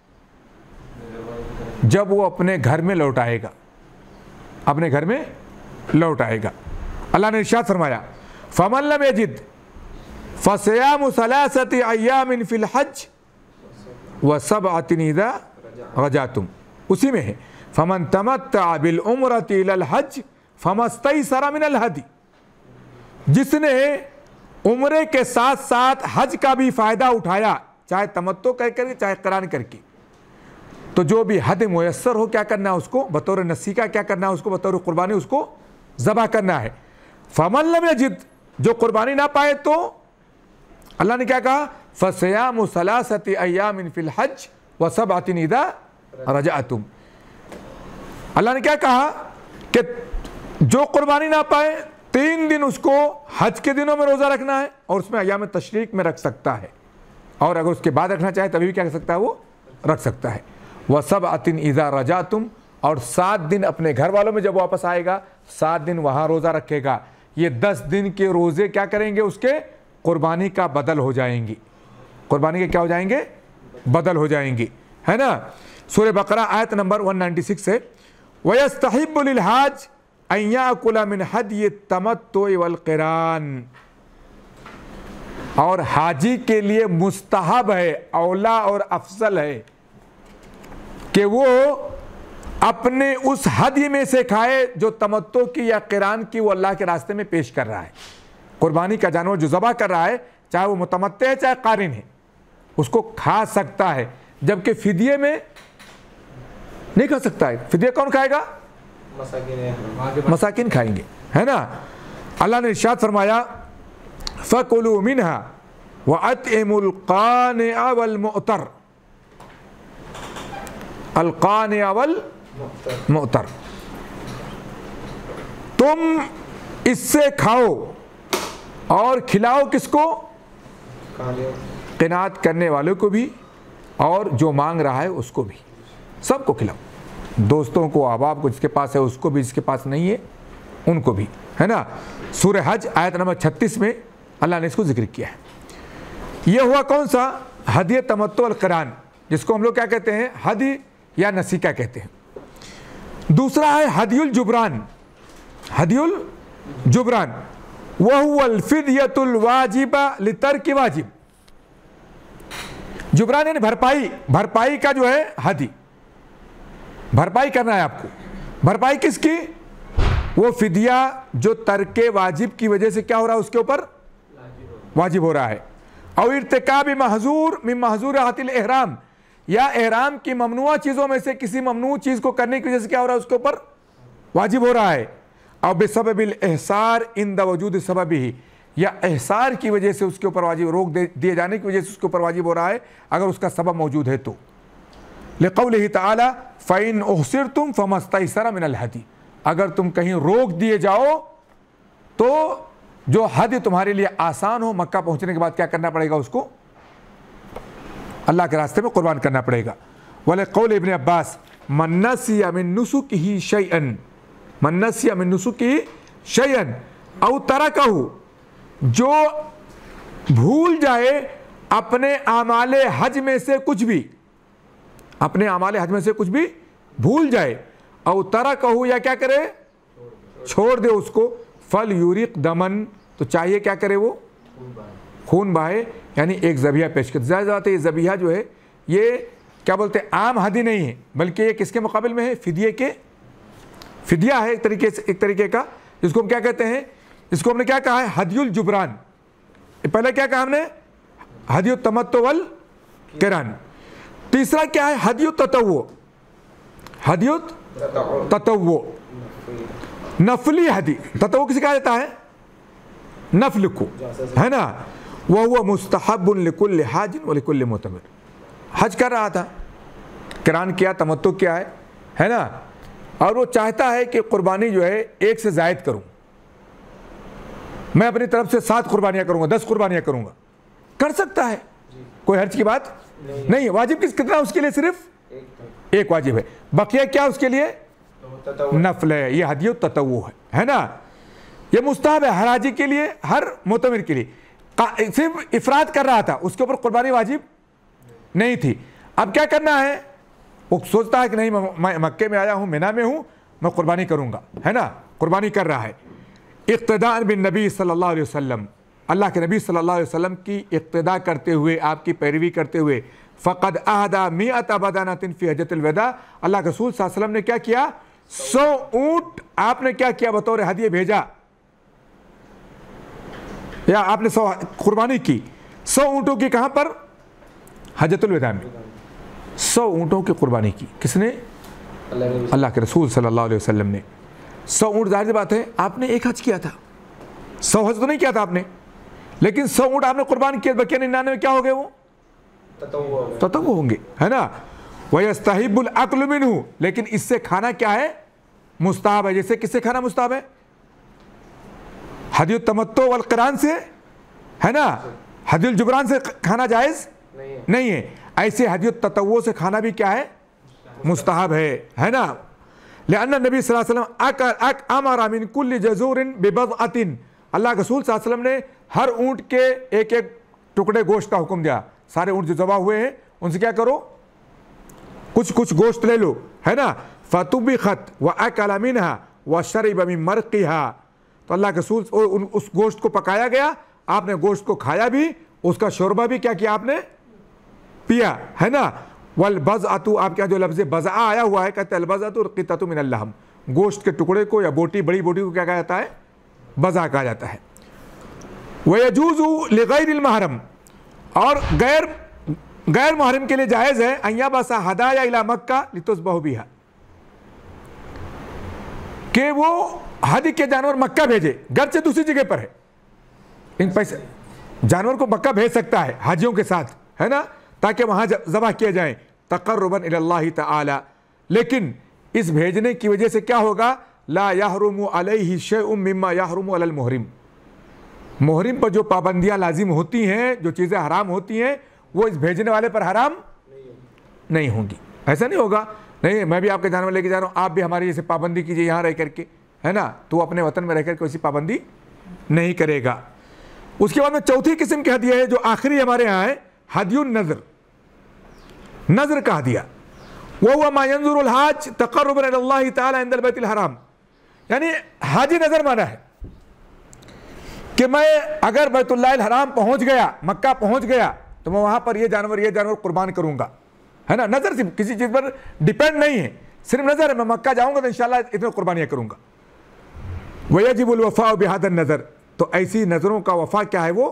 जब वो अपने घर में लौट आएगा, अपने घर में लौट आएगा। अल्लाह ने इरशाद फरमाया फमन लम यजिद फसियामु सलासति अय्यामिन फिल हज व सबअतिन इज़ा रजातुम, उसी में है फमन तमत्ता बिल उम्रति इलल हज फमस्तैसरा मिनल हदी। जिसने उम्रे के साथ साथ हज का भी फायदा उठाया, चाहे तमत्तो करके चाहे करान करके, तो जो भी हद मुयस्सर हो क्या करना है उसको? बतौर नसीका क्या करना है उसको? बतौर कुर्बानी उसको ज़बह करना है। फमन लम यजिद, जो कुर्बानी ना पाए तो अल्लाह ने क्या कहा? फसियामु सलासति अय्यामिन फिल हज व सबअतिन इज़ा रजअतुम। अल्लाह ने क्या कहा कि जो कुर्बानी ना पाए तीन दिन उसको हज के दिनों में रोज़ा रखना है, और उसमें अय्याम तशरीक में रख सकता है, और अगर उसके बाद रखना चाहे तभी भी क्या कर सकता है? वो रख सकता है। वह सबअतिन इज़ा रजातुम, और सात दिन अपने घर वालों में जब वापस आएगा सात दिन वहाँ रोज़ा रखेगा। ये दस दिन के रोज़े क्या करेंगे? उसके कुर्बानी का बदल हो जाएंगी। कुर्बानी के क्या हो जाएंगे? बदल हो जाएंगी, है ना। सूरह बकरा आयत नंबर एक सौ छियानवे है वयस्तहिब्बु लिल हाज अन याकुला मिन हदयि तमत्तु वल क़िरान, और हाजी के लिए मुस्तहब है, औला और अफजल है कि वो अपने उस हदी में से खाए जो तमत्तो की या क़िरान की वो अल्लाह के रास्ते में पेश कर रहा है। कुर्बानी का जानवर जो ज़बह कर रहा है, चाहे वो मुतमत्ते है चाहे क़ारिन है, उसको खा सकता है, जबकि फ़िदिये में नहीं खा सकता है। फ़िदिया कौन खाएगा? मसाकिन, मसाकिन खाएंगे, है ना। अल्लाह ने इरशाद फरमाया फ़कुलू मिन्हा व अत्इमुल क़ानिअ वल मुअतर, अल क़ानिअ वल मुअतर, तुम इससे खाओ और खिलाओ किसको? क़िनात करने वालों को भी और जो मांग रहा है उसको भी, सबको खिलाओ, दोस्तों को, अहबाब को, जिसके पास है उसको भी, जिसके पास नहीं है उनको भी, है ना। सूरह हज आयत नंबर छत्तीस में अल्लाह ने इसको जिक्र किया है। ये हुआ कौन सा? हदिय तमत्तु वल क़िरान, जिसको हम लोग क्या कहते हैं? हदी या नसीका कहते हैं। दूसरा है हदियुल जुबरान, हदियुल जुबरान वह हुवल फ़िदयतुल वाजिबा लितर्कि वाजिब। जुबरान यानी भरपाई, भरपाई का जो है हदी, भरपाई करना है आपको। भरपाई किसकी? वो फिदिया जो तर्के वाजिब की वजह से क्या हो रहा है? उसके ऊपर वाजिब हो रहा है। और इर्तिकाब महजूर मिन महजूरातिल एहराम, या एहराम की ममनुआ चीज़ों में से किसी ममनू चीज़ को करने की वजह से क्या हो रहा है? उसके ऊपर वाजिब हो रहा है। और बेसबबिल एहसार इंद वजूद सबबी, या एहसार की वजह से उसके ऊपर वाजिब, रोक दे दिए जाने की वजह से उसके ऊपर वाजिब हो रहा है अगर उसका सबब मौजूद है तो। लिक़ौलिही तआला फ़इन उहसिरतुम फ़मस्तैसरा मिनल हदी, अगर तुम कहीं रोक दिए जाओ तो जो हद तुम्हारे लिए आसान हो, मक्का पहुंचने के बाद क्या करना पड़ेगा? उसको अल्लाह के रास्ते में कुर्बान करना पड़ेगा। वले कौल इब्न अब्बास मन नसिया मिन नुसुकिही शैअन, मन नसिया मिन नुसुकिही शैअन औ तरकहु, जो भूल जाए अपने आमाले हज में से कुछ भी, अपने आमाले हज में से कुछ भी भूल जाए, और तरकहु या क्या करे? छोड़ दे उसको, फल यूरिक दमन, तो चाहिए क्या करे? वो खून बहाए, यानी एक ज़बिया पेश कर। ज़ाहिर बात है ये ज़बिया जो है ये क्या बोलते हैं? आम हदी नहीं है, बल्कि ये किसके मुकाबिल में है? फिदिये के, फिदिया है एक तरीके से, एक तरीके का, जिसको हम क्या कहते हैं? इसको हमने क्या कहा है? हदियुल जुबरान। पहले क्या कहा हमने? हदियुत तमत्तु वल क़िरान। तीसरा क्या है? हदियुत ततव्वु, हदियुत ततव्वु, नफली हदी। ततव्वु किसे कहा जाता है? नफल को, है ना। वह हुआ मुस्तहब्बुन लिकुल्लि हाजिन व लिकुल्लि मुतमिर। हज कर रहा था, किरान किया, तमत्तु किया है, है ना, और वो चाहता है कि कुर्बानी जो है एक से ज़ायद करूं, मैं अपनी तरफ से सात कुर्बानियां करूंगा, दस कुर्बानियां करूंगा, कर सकता है, कोई हर्ज की बात नहीं, नहीं है। वाजिब किस कितना उसके लिए? सिर्फ एक, एक वाजिब है, बकिया क्या उसके लिए? नफल है। ये हदियुत ततव्वु है, है ना। ये मुस्तहब है हर हाजी के लिए, हर मोतमिर के लिए। सिर्फ इफराद कर रहा था, उसके ऊपर कुर्बानी वाजिब नहीं थी। अब क्या करना है? वो सोचता है कि नहीं, मैं मक्के में आया हूं, मिना में हूं, मैं कुर्बानी करूंगा, है ना, कुर्बानी कर रहा है। इक्तिदाअ बिन नबी सल्लल्लाहु अलैहि वसल्लम, अल्लाह के नबी सल्लल्लाहु अलैहि वसल्लम की इक्तिदा करते हुए, आपकी पैरवी करते हुए, फ़क़द अहदा मिअत बदानतिन फ़ी हज्जतिल वदा, अल्लाह के रसूल सल्लल्लाहु अलैहि वसल्लम ने क्या किया? सौ ऊंट आपने क्या किया? बतौर हदिया भेजा, या आपने सौ कुर्बानी की। सौ ऊंटों की कहां पर? हज्जतुल वदा में सौ ऊंटों की कुर्बानी की। किसने? अल्लाह के रसूल सल्लल्लाहु अलैहि वसल्लम ने। सौ ऊंट, जाहिर सी बात है आपने एक हज किया था, सौ हज तो नहीं किया था आपने, लेकिन सौ ऊंट आपने कुर्बान किए, बकिया निन्यानवे में क्या हो गए? वो ततव्वु होंगे, है ना। वयस्तहिब्बुल अक्लु मिन्हु, लेकिन इससे खाना क्या है? मुस्ताहब है। जैसे किससे खाना मुस्ताहब है? हदियुत तमत्तु वल क़िरान से, है ना। हदियुल जुबरान से खाना जायज़ नहीं है, नहीं है। ऐसे हदियुत ततव्वु से खाना भी क्या है? मुस्ताहब है, है ना। लिअन्ना नबी सल्लल्लाहु अलैहि वसल्लम अमरा मिन कुल्लि जज़ूरिन बिबज़अतिन, अल्लाह के रसूल सल्लल्लाहु अलैहि वसल्लम ने हर ऊँट के एक एक टुकड़े गोश्त का हुक्म दिया। सारे ऊँट जो ज़बा हुए हैं उनसे क्या करो? कुछ कुछ गोश्त ले लो, है ना। फ़तुबिख़त व अकल मिन्हा व शरिब मिन मरक़िहा, तो अल्लाह के रसूल उस गोश्त को पकाया गया, आपने गोश्त को खाया भी, उसका शोरबा भी क्या किया? आपने पिया, है ना। वल बज़अतु, आपके यहाँ जो लफ्ज़ बज़अ आया हुआ है, कहते हैं अल बज़अतु क़ित्ततु मिनल लहम, गोश्त के टुकड़े को या बोटी, बड़ी बोटी को क्या कहा जाता है? बज़अ कहा जाता है। व यजूज़ु लिग़ैरिल महरम, और गैर गैर महरम के लिए जायज़ है अय्या बसा हदाया इला मक्का लितुज़बहु बिहा, कि वो हदी के जानवर मक्का भेजे, घर से दूसरी जगह पर है, इन पैसे जानवर को मक्का भेज सकता है हाजियों के साथ, है ना, ताकि वहाँ ज़बह किए जाएँ तक़र्रुबन इलल्लाहि तआला। लेकिन इस भेजने की वजह से क्या होगा? ला यहरुमु अलैहि शैउम मिम्मा यहरुमु अलल मुहरिम, मुहरिम पर जो पाबंदियाँ लाजिम होती हैं, जो चीज़ें हराम होती हैं, वो इस भेजने वाले पर हराम नहीं होंगी। ऐसा नहीं होगा, नहीं मैं भी आपके जानवर लेके जा रहा हूँ, आप भी हमारी जैसे पाबंदी कीजिए यहाँ रह करके, है ना, तो अपने वतन में रह करके वैसी पाबंदी नहीं करेगा। उसके बाद में चौथी किस्म की हदिया है जो आखिरी हमारे यहाँ है, हदियुन नज़र, नज़र का हदिया। वह हुआ मा यंजुरुल हाज तक़र्रुबन इलल्लाहि तआला इंदल बैतिल हराम, यानी हाजी नज़र माना है कि मैं अगर बैतुल्लाहिल हराम पहुँच गया, मक्का पहुँच गया, तो मैं वहाँ पर ये जानवर ये जानवर कुर्बान करूँगा, है ना। नज़र सिर्फ किसी चीज़ पर डिपेंड नहीं है, सिर्फ नज़र है, मैं मक्का जाऊँगा तो इंशाअल्लाह इतनी कुर्बानियाँ करूँगा। वयजिबुल वफ़ाउ बिहादन नज़र, तो ऐसी नज़रों का वफ़ा क्या है? वो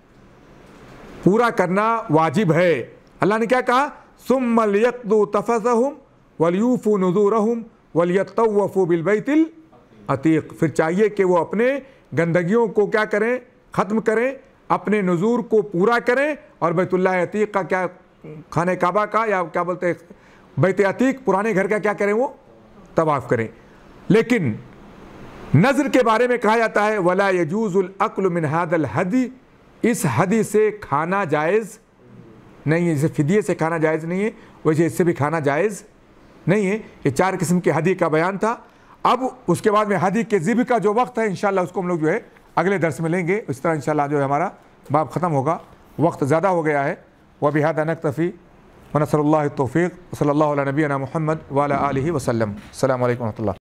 पूरा करना वाजिब है। अल्लाह ने क्या कहा? सुम्मा लियक़दू तफ़ज़हुम वलयूफ़ू नुज़ूरहुम वलियतव्वफ़ू बिल बैतिल अतीक़, फिर चाहिए कि वो अपने गंदगियों को क्या करें? ख़त्म करें, अपने नुज़ूर को पूरा करें, और बैतुल्लाह अतीक़ का क्या, खाने काबा का, या क्या बोलते हैं बैत अतीक़, पुराने घर का क्या करें? वो तवाफ़ करें। लेकिन नज़र के बारे में कहा जाता है वला यजूज़ुल अक्लु मिन हादल हदी, इस हदी से खाना जायज़ नहीं है। जैसे फिदिये से खाना जायज़ नहीं है, वैसे इससे भी खाना जायज़ नहीं है। ये चार किस्म के हदी का बयान था। अब उसके बाद में हदी के ज़िब्ह का जो वक्त है इंशाअल्लाह उसको हम लोग जो है अगले दर्स में लेंगे। इस तरह इंशाअल्लाह जो है हमारा बाब ख़त्म होगा, वक्त ज़्यादा हो गया है। व बिहादा नक्तफ़ी व नसअलुल्लाह तौफ़ीक़, सल्लल्लाहु अला नबीना मुहम्मद व अला आलिहि वसल्लम। अस्सलामु अलैकुम व रहमतुल्लाह।